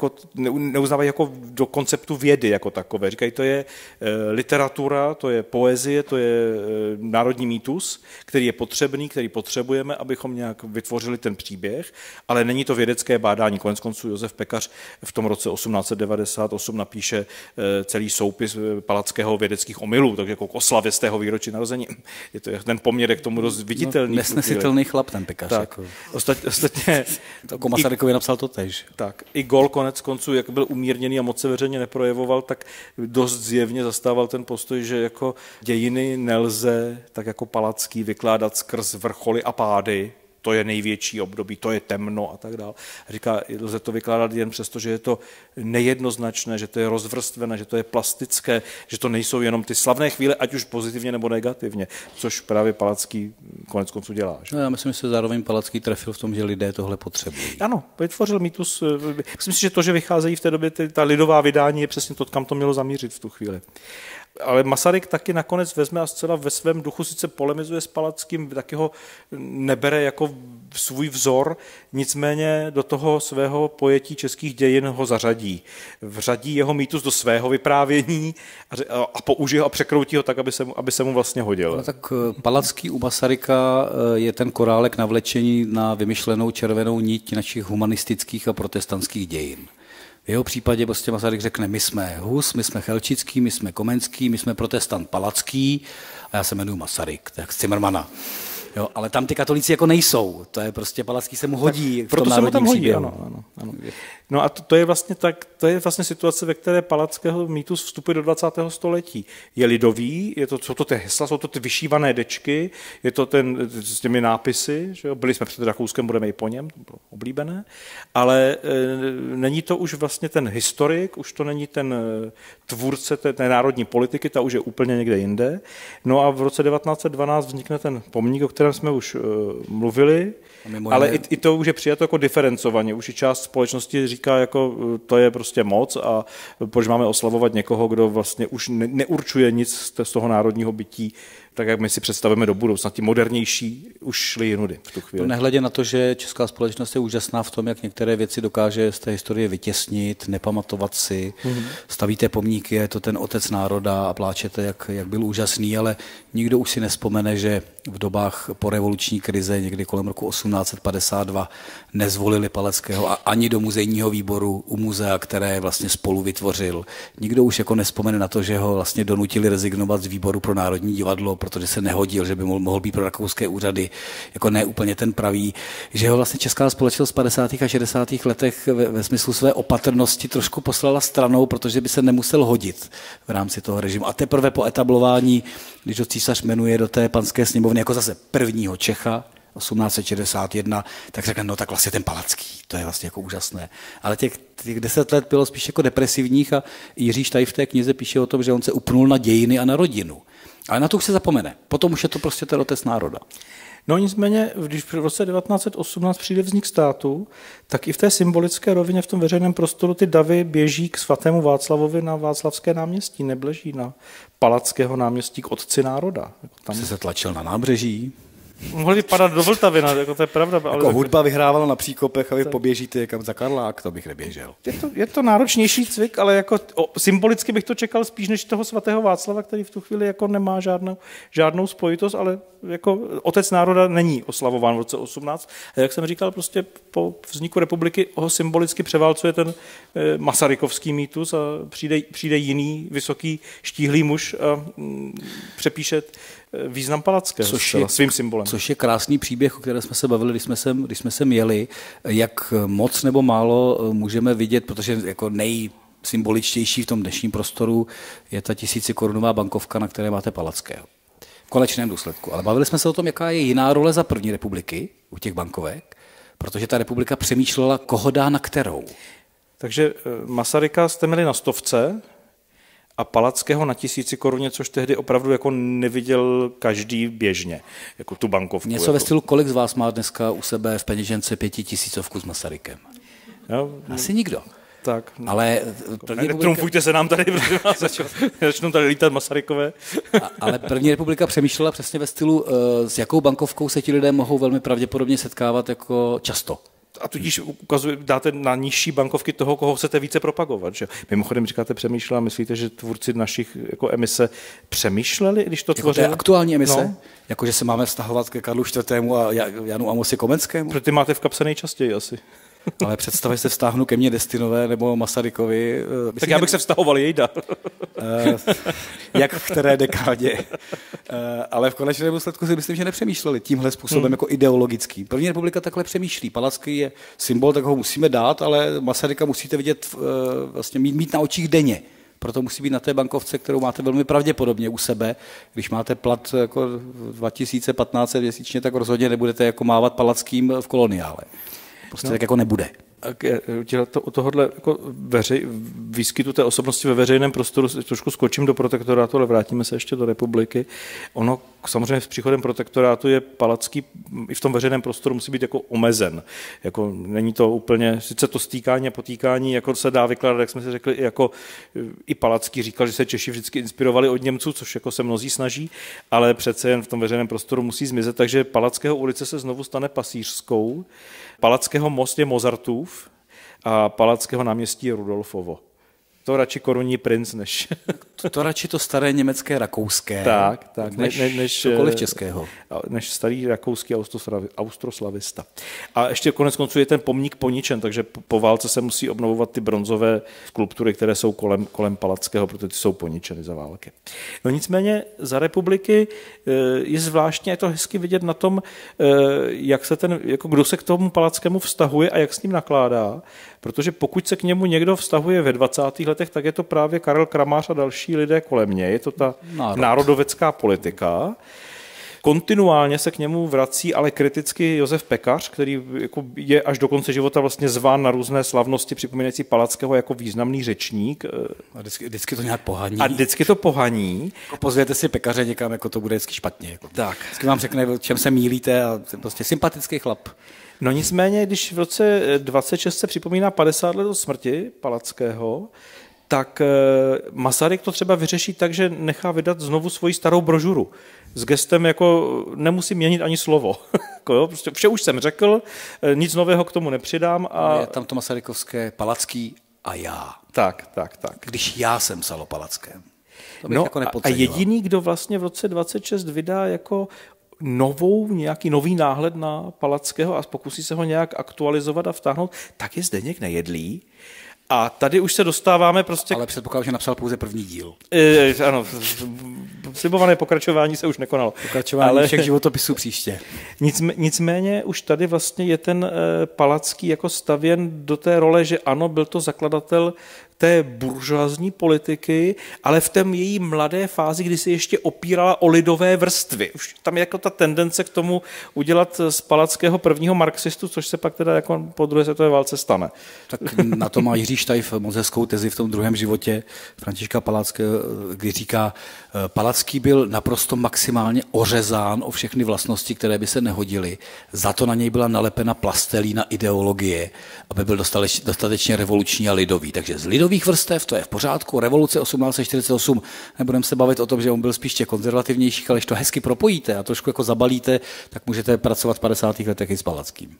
jako do konceptu vědy jako takové. Říkají, to je literatura, to je poezie, to je národní mýtus, který je potřebný, který potřebujeme, abychom nějak vytvořili ten příběh, ale není to vědecké bádání. Koneckonců Josef Pekař v tom roce 1898 napíše celý soupis Palackého vědeckých omylů, takže jako k oslavě z tého výročí narození. Je to ten poměr k tomu dost viditelný. Nesnesitelný chlap ten Pekař. Tak. Jako. Ostatně jako Masarykovi napsal to též. Tak. I Gol koneckonců, jak byl umírněný a moc se veřejně neprojevoval, tak dost zjevně zastával ten postoj, že jako dějiny nelze tak jako Palacký vykládat skrz vrcholy a pády, to je největší období, to je temno a tak dále. Říká, lze to vykládat jen přesto, že je to nejednoznačné, že to je rozvrstvené, že to je plastické, že to nejsou jenom ty slavné chvíle, ať už pozitivně nebo negativně, což právě Palacký koneckonců dělá. Že? No, já myslím, že se zároveň Palacký trefil v tom, že lidé tohle potřebují. Ano, vytvořil mýtus. Myslím si, že to, že vycházejí v té době ta lidová vydání, je přesně to, kam to mělo zamířit v tu chvíli. Ale Masaryk taky nakonec vezme a zcela ve svém duchu sice polemizuje s Palackým, taky ho nebere jako svůj vzor, nicméně do toho svého pojetí českých dějin ho zařadí. Vřadí jeho mýtus do svého vyprávění a použije ho a překroutí ho tak, aby se mu vlastně hodil. No, tak Palacký u Masaryka je ten korálek navlečení na vymyšlenou červenou niť našich humanistických a protestantských dějin. V jeho případě prostě Masaryk řekne, my jsme Hus, my jsme Chelčický, my jsme Komenský, my jsme protestant Palacký a já se jmenuji Masaryk, tak z Cimrmana. Jo, ale tam ty katolíci jako nejsou. To je prostě Palacký se mu hodí. Proto se mu tam hodí, ano. No a to je vlastně situace, ve které Palackého mýtus vstupuje do 20. století. Je lidový, jsou to ty hesla, jsou to ty vyšívané dečky, je to ten s těmi nápisy, že jo? Byli jsme před Rakouskem, budeme i po něm, to bylo oblíbené, ale není to už vlastně ten historik, už to není ten tvůrce té národní politiky, ta už je úplně někde jinde. No a v roce 1912 vznikne ten pomník, o kterém jsme už mluvili, ale i to už je přijato jako diferencovaně. Už i část společnosti říká, jako to je prostě moc a proč máme oslavovat někoho, kdo vlastně už neurčuje nic z toho národního bytí, tak jak my si představíme do budoucna. Ti modernější už šli jinudy v tu chvíli. To nehledě na to, že česká společnost je úžasná v tom, jak některé věci dokáže z té historie vytěsnit, nepamatovat si. Stavíte pomníky, je to ten otec národa a pláčete, jak byl úžasný, ale nikdo už si nespomene, že v dobách po revoluční krize, někdy kolem roku 1852, nezvolili Palackého ani do muzejního výboru u muzea, které vlastně spolu vytvořil. Nikdo už jako nespomene na to, že ho vlastně donutili rezignovat z výboru pro Národní divadlo, protože se nehodil, že by mohl být pro rakouské úřady jako ne úplně ten pravý, že ho vlastně česká společnost v 50. a 60. letech ve smyslu své opatrnosti trošku poslala stranou, protože by se nemusel hodit v rámci toho režimu. A teprve po etablování, když ho císař jmenuje do té panské sněmovny jako zase prvního Čecha, 1861, tak řekne, no tak vlastně ten Palacký, to je vlastně jako úžasné. Ale těch 10 let bylo spíš jako depresivních a Jiří Štaj v té knize píše o tom, že on se upnul na dějiny a na rodinu. Ale na to už se zapomene. Potom už je to prostě ten otec národa. No nicméně, když v roce 1918 přijde vznik státu, tak i v té symbolické rovině v tom veřejném prostoru ty davy běží k svatému Václavovi na Václavské náměstí, nebleží na Palackého náměstí k otci národa. Tam se tlačil na nábřeží. Mohli vypadat do Vltavy, jako to je pravda. Ale jako hudba vyhrávala na příkopech a vy poběžíte někam za Karlák, to bych neběžel. Je to náročnější cvik, ale jako symbolicky bych to čekal spíš než toho svatého Václava, který v tu chvíli jako nemá žádnou spojitost, ale jako otec národa není oslavován v roce 18. A jak jsem říkal, prostě po vzniku republiky ho symbolicky převálcuje ten masarykovský mýtus a přijde jiný vysoký štíhlý muž a přepíše význam Palackého svým symbolem. Což je krásný příběh, o kterém jsme se bavili, když jsme sem jeli, jak moc nebo málo můžeme vidět, protože jako nejsymboličtější v tom dnešním prostoru je ta 1000korunová bankovka, na které máte Palackého. V konečném důsledku. Ale bavili jsme se o tom, jaká je jiná role za první republiky u těch bankovek, protože ta republika přemýšlela, koho dá na kterou. Takže Masaryka jste měli na 100 a Palackého na 1000 koruně, což tehdy opravdu jako neviděl každý běžně, jako tu bankovku. Něco jako. Ve stylu, kolik z vás má dneska u sebe v peněžence 5000 s Masarykem? Jo, asi nikdo. Tak. Ale netrumfujte se nám tady, protože začnou tady lítat Masarykové. Ale první republika přemýšlela přesně ve stylu, s jakou bankovkou se ti lidé mohou velmi pravděpodobně setkávat jako často. A tudíž dáte na nižší bankovky toho, koho chcete více propagovat. Že? Mimochodem říkáte přemýšlela, myslíte, že tvůrci našich jako emise přemýšleli, když to tvořili? Jako aktuální emise? No. Jako, že se máme vztahovat ke Karlu IV. A Janu Amosi Komenskému? Protože ty máte v kapse nejčastěji asi. Ale představě se vztáhnu ke mně Destinové nebo Masarykovi. Tak já bych se vztahoval jejda. Jak v které dekádě. Ale v konečném důsledku si myslím, že nepřemýšleli tímhle způsobem jako ideologický. První republika takhle přemýšlí. Palacký je symbol, tak ho musíme dát, ale Masaryka musíte vidět, vlastně mít na očích denně. Proto musí být na té bankovce, kterou máte velmi pravděpodobně u sebe. Když máte plat jako 2015 měsíčně, tak rozhodně nebudete jako mávat Palackým v koloniále. Prostě tak jako nebude. U tohohle jako výskytu té osobnosti ve veřejném prostoru trošku skočím do protektorátu, ale vrátíme se ještě do republiky. Ono samozřejmě s příchodem protektorátu je Palacký i v tom veřejném prostoru musí být jako omezen. Jako není to úplně, sice to stýkání a potýkání jako se dá vykládat, jak jsme si řekli, jako i Palacký říkal, že se Češi vždycky inspirovali od Němců, což jako se mnozí snaží, ale přece jen v tom veřejném prostoru musí zmizet, takže Palackého ulice se znovu stane Pasířskou. Palackého most je Mozartův a Palackého náměstí je Rudolfovo. To radši korunní princ než... To radši to staré německé, rakouské. Tak, než cokoliv českého. Než starý rakouský austroslavista. A ještě konec konců je ten pomník poničen, takže po válce se musí obnovovat ty bronzové skulptury, které jsou kolem Palackého, protože ty jsou poničeny za války. No nicméně za republiky je zvláštně, je to hezky vidět na tom, jak se kdo se k tomu Palackému vztahuje a jak s ním nakládá, protože pokud se k němu někdo vztahuje ve 20. letech, tak je to právě Karel Kramář a další lidé kolem něj, je to ta národovecká politika. Kontinuálně se k němu vrací ale kriticky Josef Pekař, který jako je až do konce života vlastně zván na různé slavnosti připomínající Palackého jako významný řečník. A vždycky to nějak pohaní. A vždycky to pohaní. Pozvěte si Pekaře někam, jako to bude vždycky špatně. Jako. Tak. Vždycky vám řekne, v čem se mýlíte a prostě sympatický chlap. No nicméně, když v roce 26 se připomíná 50 let od smrti Palackého, tak Masaryk to třeba vyřeší tak, že nechá vydat znovu svoji starou brožuru. S gestem jako nemusím měnit ani slovo. Prostě vše už jsem řekl, nic nového k tomu nepřidám. A... Je tam to masarykovské Palacký a já. Tak. Když já jsem psal o Palackém. To bych no jako a jediný, kdo vlastně v roce 26 vydá jako nějaký nový náhled na Palackého a pokusí se ho nějak aktualizovat a vtáhnout, tak je Zdeněk Nejedlý. A tady už se dostáváme prostě... Ale předpokládám, že napsal pouze první díl. Ano, slibované pokračování se už nekonalo. Pokračování všech životopisů příště. Nicméně už tady vlastně je ten Palacký jako stavěn do té role, že ano, byl to zakladatel té buržoazní politiky, ale v té její mladé fázi, kdy se ještě opírala o lidové vrstvy. Už tam je jako ta tendence k tomu udělat z Palackého prvního marxistu, což se pak teda jako po druhé světové válce stane. Tak na to má Jiří Štajf moc hezkou tezi v tom druhém životě Františka Palackého, kdy říká, Palacký byl naprosto maximálně ořezán o všechny vlastnosti, které by se nehodily. Za to na něj byla nalepena plastelína ideologie, aby byl dostatečně revoluční a lidový. Takže z lidových vrstev to je v pořádku. Revoluce 1848, nebudeme se bavit o tom, že on byl spíš konzervativnější, ale když to hezky propojíte a trošku jako zabalíte, tak můžete pracovat v 50. letech i s Palackým.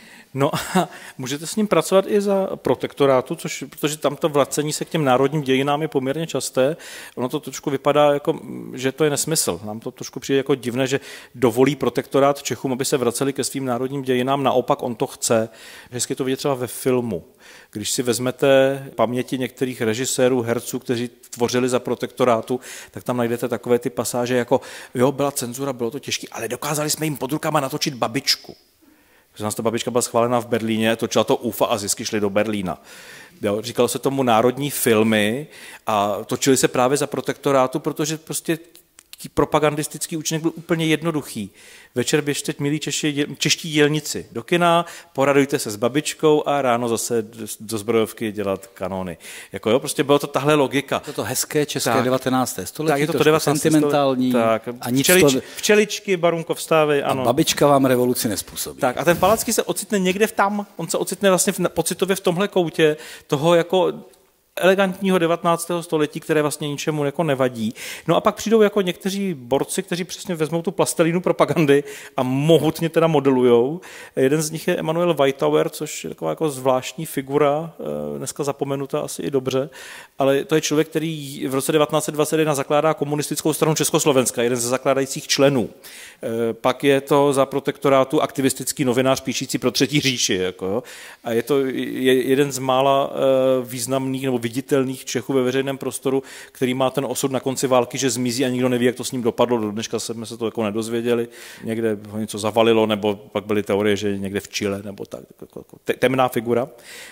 No a můžete s ním pracovat i za protektorátu, protože tam to vracení se k těm národním dějinám je poměrně časté. Ono to trošku vypadá, jako, že to je nesmysl. Nám to trošku přijde jako divné, že dovolí protektorát Čechům, aby se vraceli ke svým národním dějinám. Naopak on to chce. Hezky to vidět třeba ve filmu. Když si vezmete paměti některých režisérů, herců, kteří tvořili za protektorátu, tak tam najdete takové ty pasáže jako jo, byla cenzura, bylo to těžké, ale dokázali jsme jim pod rukama natočit Babičku. Protože nás ta Babička byla schválena v Berlíně, točila to UFA a zisky šly do Berlína. Jo, říkalo se tomu národní filmy a točili se právě za protektorátu, protože prostě propagandistický účinek byl úplně jednoduchý. Večer běžte, milí čeští dělníci, do kina, poradujte se s Babičkou a ráno zase do zbrojovky dělat kanony. Jako jo, prostě bylo to tahle logika. To hezké české 19. století, tak je to 19. sentimentální. Tak, a nic včeličky, Barunko vstávej, ano. A Babička vám revoluci nezpůsobí. Tak a ten Palacký se ocitne někde tam, on se ocitne vlastně pocitově v tomhle koutě toho jako elegantního 19. století, které vlastně ničemu jako nevadí. No a pak přijdou jako někteří borci, kteří přesně vezmou tu plastelínu propagandy a mohutně teda modelujou. Jeden z nich je Emanuel Weitauer, což je taková jako zvláštní figura, dneska zapomenuta asi i dobře, ale to je člověk, který v roce 1921 zakládá komunistickou stranu Československa, jeden ze zakládajících členů. Pak je to za protektorátu aktivistický novinář píšící pro Třetí říši. Jako, a je to jeden z mála významných nebo viditelných Čechů ve veřejném prostoru, který má ten osud na konci války, že zmizí a nikdo neví, jak to s ním dopadlo. Do dneška jsme se to jako nedozvěděli. Někde ho něco zavalilo, nebo pak byly teorie, že někde v Chile, nebo tak. Temná figura.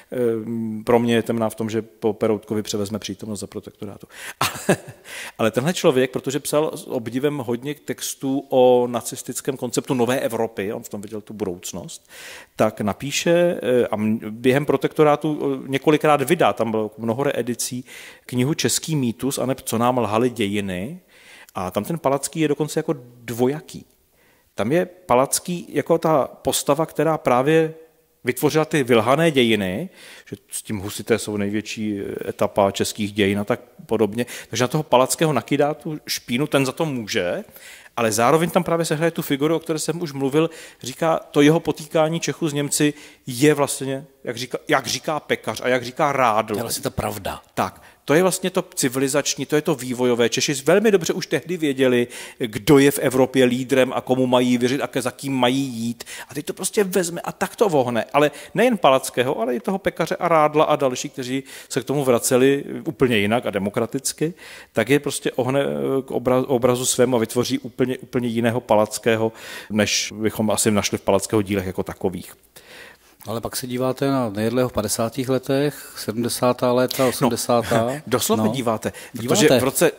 Pro mě je temná v tom, že po Peroutkovi převezme přítomnost za protektorátu. Ale tenhle člověk, protože psal s obdivem hodně textů o nacistickém konceptu nové Evropy, on v tom viděl tu budoucnost, tak napíše a během protektorátu několikrát vydá, tam bylo mnoho reedicí, knihu Český mýtus, aneb Co nám lhaly dějiny, a tam ten Palacký je dokonce jako dvojaký. Tam je Palacký jako ta postava, která právě vytvořila ty vylhané dějiny, že s tím husité jsou největší etapa českých dějin a tak podobně, takže na toho Palackého nakydá tu špínu, ten za to může, ale zároveň tam právě se hraje tu figuru, o které jsem už mluvil, říká, to jeho potýkání Čechů s Němci je vlastně, jak říká Pekař a jak říká Rádl. To je vlastně ta pravda. Tak, to je vlastně to civilizační, to je to vývojové. Češi velmi dobře už tehdy věděli, kdo je v Evropě lídrem a komu mají věřit a za kým mají jít. A teď to prostě vezme a tak to vohne. Ale nejen Palackého, ale i toho Pekaře a Rádla a další, kteří se k tomu vraceli úplně jinak a demokraticky, tak je prostě ohne k obrazu svému a vytvoří úplně jiného Palackého, než bychom asi našli v Palackého dílech jako takových. Ale pak se díváte na Nejedlého v 50. letech, 70. léta, 80. Doslova díváte, protože v roce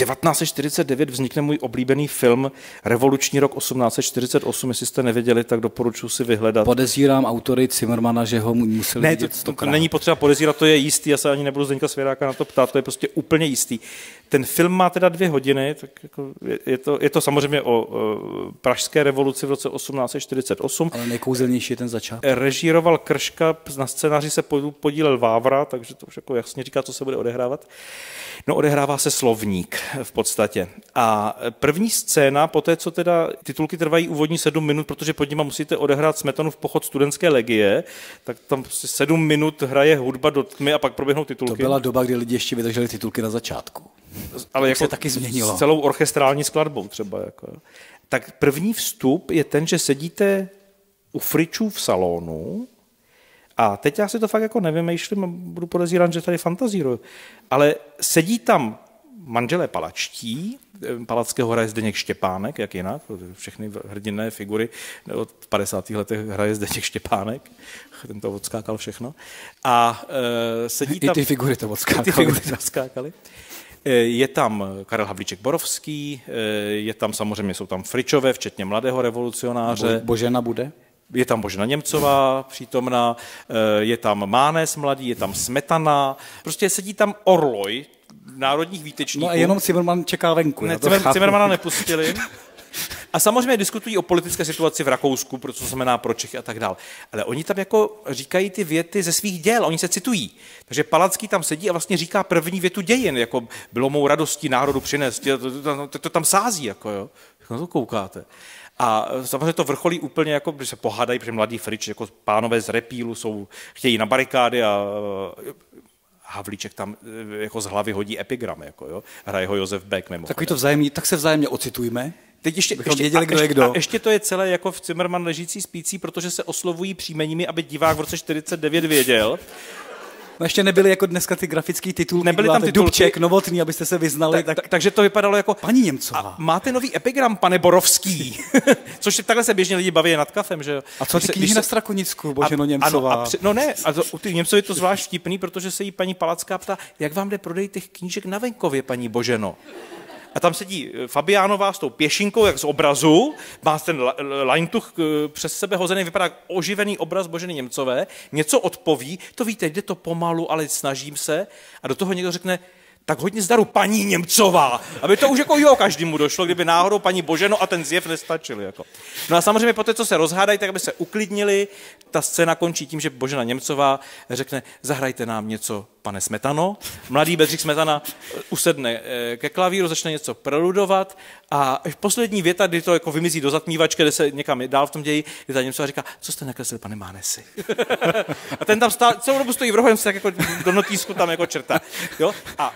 1949 vznikne můj oblíbený film Revoluční rok 1848, jestli jste nevěděli, tak doporučuji si vyhledat. Podezírám autory Cimrmana, že ho museli vidět stokrát. To není potřeba podezírat, to je jistý, já se ani nebudu Zdeňka Svěráka na to ptát, to je prostě úplně jistý. Ten film má teda 2 hodiny, tak jako je to samozřejmě o pražské revoluci v roce 1848. Ale nejkouzelnější je ten začátek. Režíroval Krška, na scénáři se podílel Vávra, takže to už jako jasně říká, co se bude odehrávat. No, odehrává se Slovník v podstatě. A první scéna, po té, co teda titulky trvají úvodní 7 minut, protože pod nima musíte odehrát Smetanův pochod studentské legie, tak tam 7 minut hraje hudba do tmy a pak proběhnou titulky. To byla doba, kdy lidi ještě vydrželi titulky na začátku. Ale jako se taky změnilo. S celou orchestrální skladbou třeba. Jako. Tak první vstup je ten, že sedíte u Fričů v salonu. A teď já si to fakt jako nevymýšlím a budu podezírat, že tady fantazíruju. Ale sedí tam manželé Palačtí, Palackého hraje Zdeněk Štěpánek, jak jinak, všechny hrdinné figury od 50. letech hraje Zdeněk Štěpánek, ten to odskákal všechno. A sedí tam... I ty figury to odskákaly. Je tam Karel Havlíček Borovský, je tam samozřejmě, jsou tam Fričové, včetně mladého revolucionáře. Božena bude? Je tam Božena Němcová přítomná, je tam Mánes mladý, je tam Smetana, prostě sedí tam Orloj, národních výtečníků. No a jenom Cimrman čeká venku. Cimrmana nepustili. A samozřejmě diskutují o politické situaci v Rakousku, co znamená pro Čechy a tak dál. Ale oni tam jako říkají ty věty ze svých děl, oni se citují. Takže Palacký tam sedí a vlastně říká první větu dějin, jako bylo mou radostí národu přinést, to tam sází, jako jo. Na to koukáte. A samozřejmě to vrcholí úplně, jako, když se pohádají, protože mladý Frič, jako pánové z Repílu, chtějí na barikády a Havlíček tam jako z hlavy hodí epigram, jako, jo. Hraje ho Josef Beck mimo. Takový to vzájemný, tak se vzájemně ocitujme. Teď ještě věděli, kdo je kdo. A ještě to je celé jako v Cimrman ležící spící, protože se oslovují příjmeními, aby divák v roce 49 věděl. No ještě nebyly jako dneska ty grafické titulky. Nebyly tam titulky. Dubček, Novotný, abyste se vyznali. Takže to vypadalo jako... Paní Němcová. A máte nový epigram, pane Borovský. Což takhle se běžně lidi baví nad kafem, že jo. A co ty knihy na Strakonicku, Boženo Němcová? No ne, a u ty Němcovy je to zvlášť vtipný, protože se jí paní Palacká ptá, jak vám jde prodej těch knížek na venkově, paní Boženo. A tam sedí Fabiánová s tou pěšinkou, jak z obrazu, má ten lajntuch přes sebe hozený, vypadá jak oživený obraz Boženy Němcové, něco odpoví, to víte, jde to pomalu, ale snažím se, a do toho někdo řekne, tak hodně zdaru, paní Němcová, aby to už jako jo každému došlo, kdyby náhodou paní Boženo a ten zjev nestačil. Jako. No a samozřejmě po té, co se rozhádají, tak aby se uklidnili, ta scéna končí tím, že Božena Němcová řekne, zahrajte nám něco, pane Smetano. Mladý Bedřich Smetana usedne ke klavíru, začne něco preludovat a poslední věta, kdy to jako vymizí do zatmívačky, kde se někam dál v tom ději, kdy ta Němcová říká, co jste nakreslil, pane Mánesi. A ten tam celou dobu stojí v rohu, tak jako do notýsku tam jako čerta. Jo? A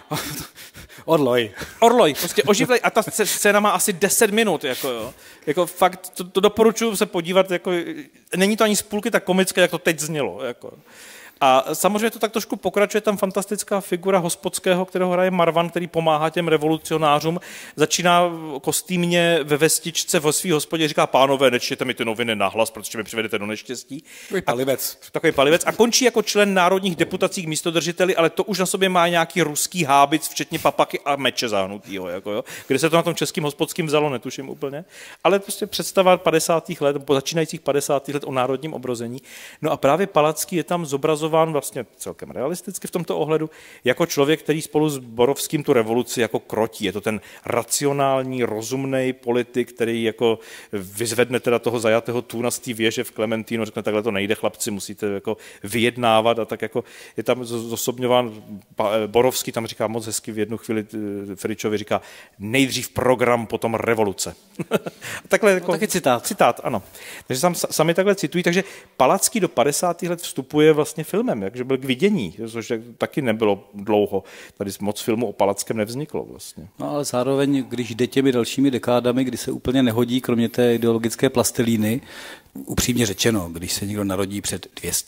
Orloj, prostě oživlej. A ta scéna má asi 10 minut. Jako fakt, to doporučuji se podívat. Jako, není to ani z půlky tak komické, jak to teď znělo. Jako. A samozřejmě to tak trošku pokračuje, tam fantastická figura Hospodského, kterého hraje Marvan, který pomáhá těm revolucionářům. Začíná kostýmně ve vestičce ve svý hospodě, říká, pánové, nečtěte mi ty noviny nahlas, protože mi přivedete do neštěstí. Takový palivec. A končí jako člen národních deputací k místodržiteli, ale to už na sobě má nějaký ruský hábic, včetně papaky a meče zahnutýho. Jako, jo. Kde se to na tom českým Hospodským vzalo, netuším úplně. Ale prostě představa 50. let, po začínajících 50. let o národním obrození. No a právě Palacký je tam zobrazován vlastně celkem realisticky v tomto ohledu, jako člověk, který spolu s Borovským tu revoluci jako krotí. Je to ten racionální, rozumný politik, který jako vyzvedne teda toho zajatého tůna z té věže v Klementínu, řekne, takhle to nejde, chlapci, musíte jako vyjednávat a tak jako je tam zosobňován Borovský, tam říká moc hezky v jednu chvíli Fričovi, říká nejdřív program, potom revoluce. Takhle jako, taky citát. Citát, ano. Takže sami takhle citují, takže Palacký do 50. let vstupuje vlastně film filmem, jakže byl k vidění, což taky nebylo dlouho. Tady moc filmu o Palackém nevzniklo vlastně. No ale zároveň, když jde těmi dalšími dekádami, kdy se úplně nehodí, kromě té ideologické plastelíny, upřímně řečeno, když se někdo narodí před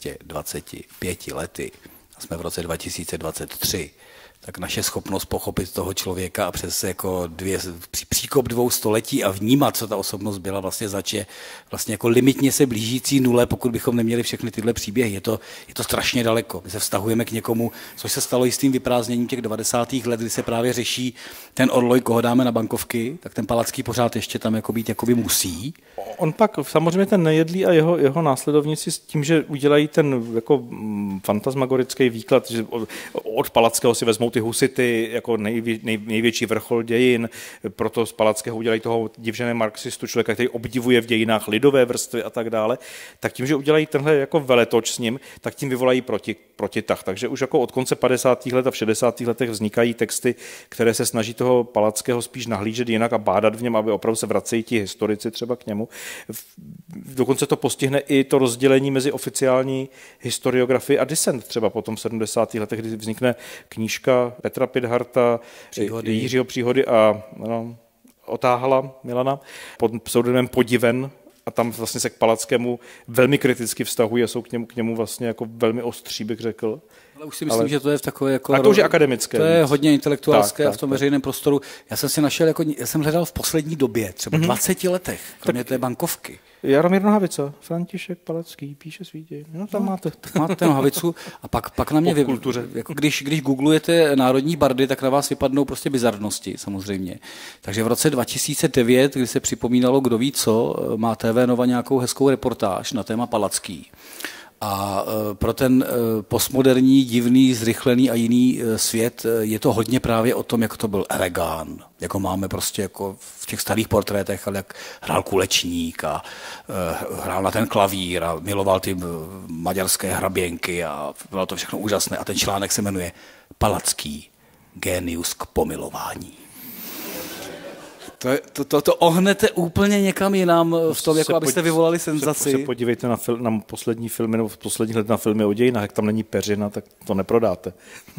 225 lety, a jsme v roce 2023, tak naše schopnost pochopit toho člověka a přes jako příkop 2 století a vnímat, co ta osobnost byla, vlastně je vlastně jako limitně se blížící nule, pokud bychom neměli všechny tyhle příběhy. Je to strašně daleko. My se vztahujeme k někomu, což se stalo jistým vyprázdněním těch 90. let, kdy se právě řeší ten orloj, koho dáme na bankovky, tak ten Palacký pořád ještě tam jako být jakoby musí. On pak samozřejmě ten Nejedlý a jeho následovníci s tím, že udělají ten jako fantasmagorický výklad, že od Palackého si vezmou ty husity jako největší vrchol dějin, proto z Palackého udělají toho divžené marxistu, člověka, který obdivuje v dějinách lidové vrstvy a tak dále, tak tím, že udělají tenhle jako veletoč s ním, tak tím vyvolají protitah. Takže už jako od konce 50. let a v 60. letech vznikají texty, které se snaží toho Palackého spíš nahlížet jinak a bádat v něm, aby opravdu se vracejí ti historici třeba k němu. Dokonce to postihne i to rozdělení mezi oficiální historiografii a disent, třeba potom v 70. letech, kdy vznikne knížka Petra Pidharta, Jiřího Příhody a Otáhala Milana pod pseudonymem Podiven, a tam vlastně se k Palackému velmi kriticky vztahují a jsou k němu vlastně jako velmi ostří, bych řekl. Ale už si myslím, že to je v takové jako... A to už je akademické. To je hodně intelektuálské tak, v tom veřejném prostoru. Já jsem si našel, já jsem hledal v poslední době, třeba 20 letech, kromě té bankovky. Jaromír Nohavica, František Palacký, píše svý dějiny. No tam máte. Máte Nohavicu a pak na mě jako když googlujete národní bardy, tak na vás vypadnou prostě bizarnosti samozřejmě. Takže v roce 2009, kdy se připomínalo kdo ví co, má TV Nova nějakou hezkou reportáž na téma Palacký. A pro ten postmoderní, divný, zrychlený a jiný svět je to hodně právě o tom, jak to byl elegán, jako máme prostě jako v těch starých portrétech, ale jak hrál kulečník a hrál na ten klavír a miloval ty maďarské hraběnky a bylo to všechno úžasné. A ten článek se jmenuje Palacký, génius k pomilování. To ohnete úplně někam jinam v tom, jako abyste vyvolali senzaci. Se podívejte na poslední filmy, nebo poslední let na filmy o dějinách, jak tam není peřina, tak to neprodáte.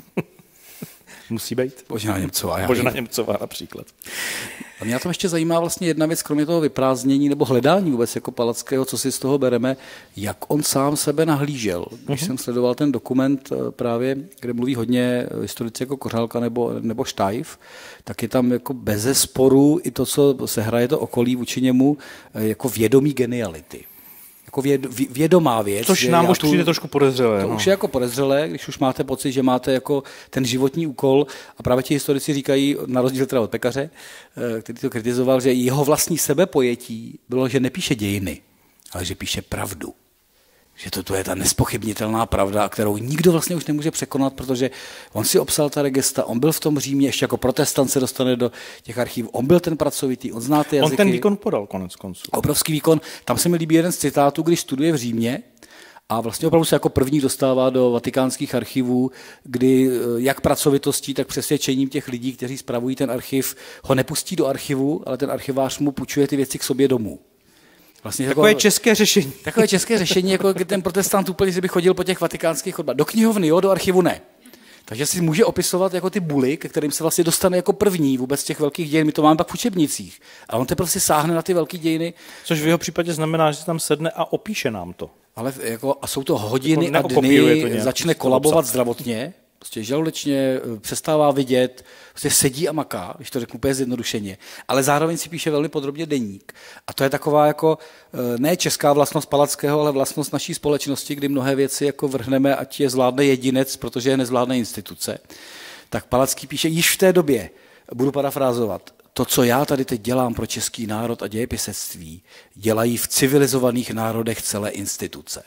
Musí být. Božena Němcová. Božena Němcová například. A mě na tom ještě zajímá vlastně jedna věc, kromě toho vyprázdnění nebo hledání vůbec jako Palackého, co si z toho bereme, jak on sám sebe nahlížel. Když jsem sledoval ten dokument právě, kde mluví hodně historici jako Kořálka nebo Štajf, tak je tam jako bezesporu i to, co se hraje to okolí vůči němu, jako vědomí geniality. Jako vědomá věc. Což nám už přijde trošku podezřelé. To už je jako podezřelé, když už máte pocit, že máte jako ten životní úkol a právě ti historici říkají, na rozdíl teda od Pekaře, který to kritizoval, že jeho vlastní sebepojetí bylo, že nepíše dějiny, ale že píše pravdu. Že to je ta nespochybnitelná pravda, kterou nikdo vlastně už nemůže překonat, protože on si obsal ta regesta, on byl v tom Římě, ještě jako protestant se dostane do těch archivů, on byl ten pracovitý, on zná ty jazyky. On ten výkon podal konec konců. Obrovský výkon. Tam se mi líbí jeden z citátů, když studuje v Římě a vlastně opravdu se jako první dostává do vatikánských archivů, kdy jak pracovitostí, tak přesvědčením těch lidí, kteří spravují ten archiv, ho nepustí do archivu, ale ten archivář mu půjčuje ty věci k sobě domů. Vlastně takové jako, české řešení. Takové české řešení, jako ten protestant úplně, že by chodil po těch vatikánských chodbách. Do knihovny, jo, do archivu ne. Takže si může opisovat jako ty buly, ke kterým se vlastně dostane jako první vůbec z těch velkých dějin. My to máme pak v učebnicích. A on teprve si sáhne na ty velké dějiny. Což v jeho případě znamená, že se tam sedne a opíše nám to. Ale jako, a jsou to hodiny a dny, začne kolabovat zdravotně, prostě žaludečně, přestává vidět, prostě sedí a maká, když to řeknu úplně zjednodušeně, ale zároveň si píše velmi podrobně deník. A to je taková jako ne česká vlastnost Palackého, ale vlastnost naší společnosti, kdy mnohé věci jako vrhneme, ať je zvládne jedinec, protože je nezvládne instituce. Tak Palacký píše již v té době, budu parafrázovat, to, co já tady teď dělám pro český národ a dějepisectví, dělají v civilizovaných národech celé instituce.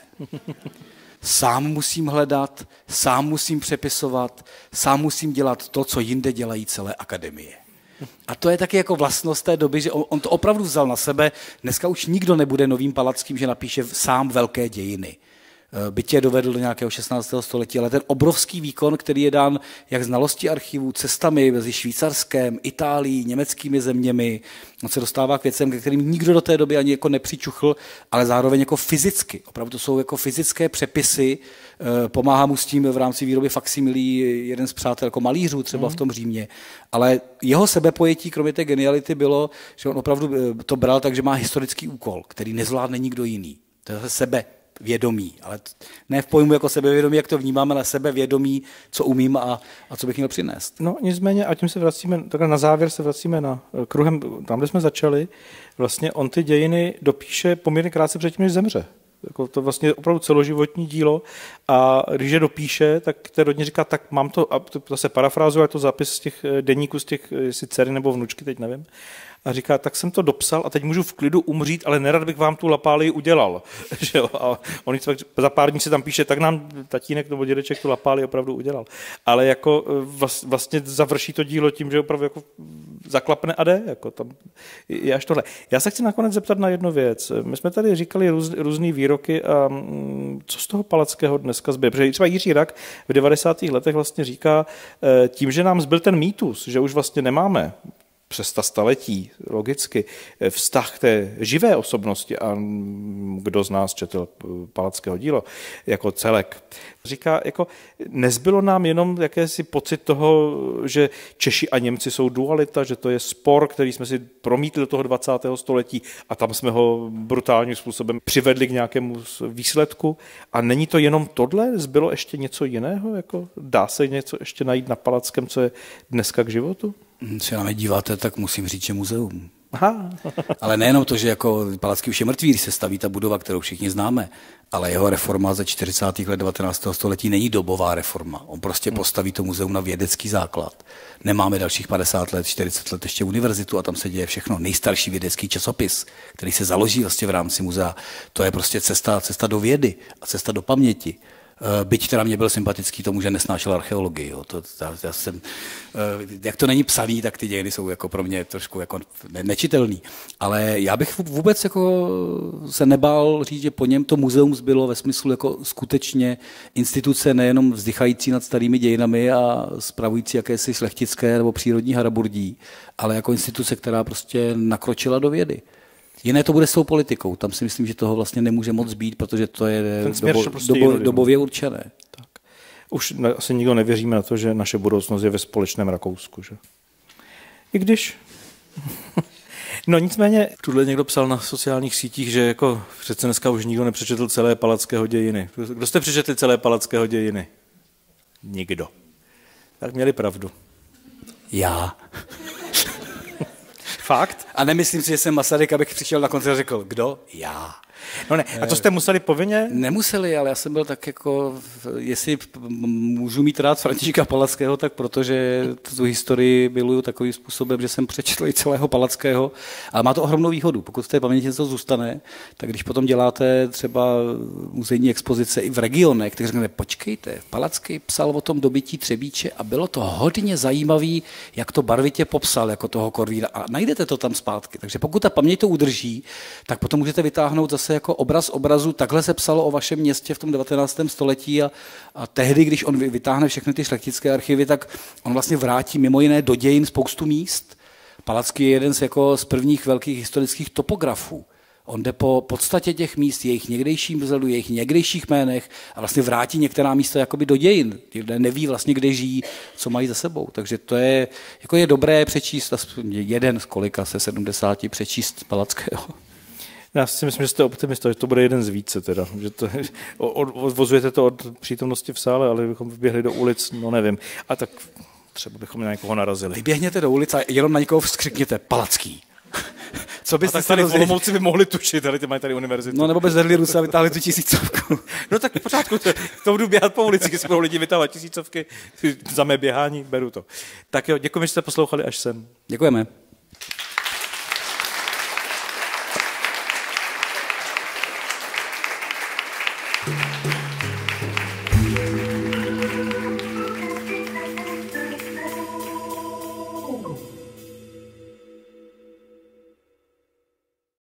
Sám musím hledat, sám musím přepisovat, sám musím dělat to, co jinde dělají celé akademie. A to je taky jako vlastnost té doby, že on to opravdu vzal na sebe. Dneska už nikdo nebude novým Palackým, že napíše sám velké dějiny. byť je dovedl do nějakého 16. století, ale ten obrovský výkon, který je dán jak znalostí archivů, cestami mezi Švýcarskem, Itálií, německými zeměmi, on se dostává k věcem, ke kterým nikdo do té doby ani jako nepřičuchl, ale zároveň jako fyzicky. Opravdu to jsou jako fyzické přepisy, pomáhá mu s tím v rámci výroby faksimilí jeden z přátel jako malířů třeba v tom Římě, ale jeho sebepojetí, kromě té geniality, bylo, že on opravdu to bral tak, že má historický úkol, který nezvládne nikdo jiný. To je sebevědomí, ale ne v pojmu jako sebevědomí, jak to vnímáme, ale sebevědomí, co umím a co bych měl přinést. No nicméně, a tím se vracíme, takhle na závěr se vracíme na kruhem, tam, kde jsme začali, vlastně on ty dějiny dopíše poměrně krátce předtím, než zemře. Jako to vlastně opravdu celoživotní dílo a když je dopíše, tak té rodině říká, tak mám to, a to zase parafrázuji, je to zápis z těch deníků, z těch jestli dcery nebo vnučky, teď nevím, a říká, tak jsem to dopsal a teď můžu v klidu umřít, ale nerad bych vám tu lapálii udělal. Že jo? A on za pár dní se tam píše, tak nám tatínek nebo dědeček tu lapálii opravdu udělal. Ale jako vlastně završí to dílo tím, že opravdu jako zaklapne a jde. Jako tam je až tohle. Já se chci nakonec zeptat na jednu věc. My jsme tady říkali různý výroky a co z toho Palackého dneska zbyde? Protože třeba Jiří Rak v 90. letech vlastně říká, tím, že nám zbyl ten mýtus, že už vlastně nemáme přes ta staletí, logicky, vztah té živé osobnosti a kdo z nás četl Palackého dílo jako celek. Říká, jako nezbylo nám jenom jakési pocit toho, že Češi a Němci jsou dualita, že to je spor, který jsme si promítli do toho 20. století a tam jsme ho brutálním způsobem přivedli k nějakému výsledku. A není to jenom tohle? Zbylo ještě něco jiného? Jako dá se něco ještě najít na Palackém, co je dneska k životu? Se na mě díváte, tak musím říct, že muzeum. Aha. Ale nejenom to, že jako Palacký už je mrtvý, když se staví ta budova, kterou všichni známe, ale jeho reforma ze 40. let 19. století není dobová reforma. On prostě postaví to muzeum na vědecký základ. Nemáme dalších 50 let, 40 let ještě univerzitu a tam se děje všechno. Nejstarší vědecký časopis, který se založí vlastně v rámci muzea. To je prostě cesta do vědy a cesta do paměti. Byť teda mě byl sympatický tomu, že nesnášel archeologii. Jo. Já jsem, jak to není psaný, tak ty dějiny jsou jako pro mě trošku jako nečitelný. Ale já bych vůbec jako se nebál říct, že po něm to muzeum zbylo ve smyslu jako skutečně instituce nejenom vzdychající nad starými dějinami a spravující jakési šlechtické nebo přírodní haraburdí, ale jako instituce, která prostě nakročila do vědy. Jiné to bude s tou politikou. Tam si myslím, že toho vlastně nemůže moc být, protože to je dobově určené. Tak. Už asi nikdo nevěříme na to, že naše budoucnost je ve společném Rakousku. Že? I když... No nicméně, tuhle někdo psal na sociálních sítích, že jako přece dneska už nikdo nepřečetl celé Palackého dějiny. Kdo jste přečetli celé Palackého dějiny? Nikdo. Tak měli pravdu. Já. Fakt? A nemyslím si, že jsem Masaryk, abych přišel na koncert a řekl, kdo? Já. No ne, a to jste museli povinně? Nemuseli, ale já jsem byl tak jako, jestli můžu mít rád Františka Palackého, tak protože tu historii miluju takovým způsobem, že jsem přečetl i celého Palackého, ale má to ohromnou výhodu. Pokud v té paměti něco zůstane, tak když potom děláte třeba muzejní expozice i v regionech, tak řeknete, počkejte, Palacký psal o tom dobytí Třebíče a bylo to hodně zajímavý, jak to barvitě popsal, jako toho Korvíra, a najdete to tam zpátky. Takže pokud ta paměť to udrží, tak potom můžete vytáhnout zase jako obraz obrazu, takhle se psalo o vašem městě v tom 19. století a tehdy, když on vytáhne všechny ty šlechtické archivy, tak on vlastně vrátí mimo jiné do dějin spoustu míst. Palacký je jeden z prvních velkých historických topografů. On jde po podstatě těch míst, jejich někdejším vzhledu, jejich někdejších jménech a vlastně vrátí některá místa jakoby do dějin. Lidé neví vlastně, kde žijí, co mají za sebou. Takže to je, jako je dobré přečíst, jeden z kolika se 70 přečíst Palackého. Já si myslím, že jste optimista, že to bude jeden z více teda. Že to, odvozujete to od přítomnosti v sále, ale bychom vyběhli do ulic, no nevím. A tak třeba bychom na někoho narazili. Vyběhněte do ulic a jenom na někoho vzkřikněte Palacký. Co byste tady v Olomouci by mohli tušit, ale ty mají tady univerzitu. No nebo by zvedli ruce a vytáhli tu 1000. No tak v pořádku, to budu běhat po ulici, když budou lidi vytávat 1000, za mé běhání, beru to. Tak jo, děkuji, že jste poslouchali až sem. Děkujeme.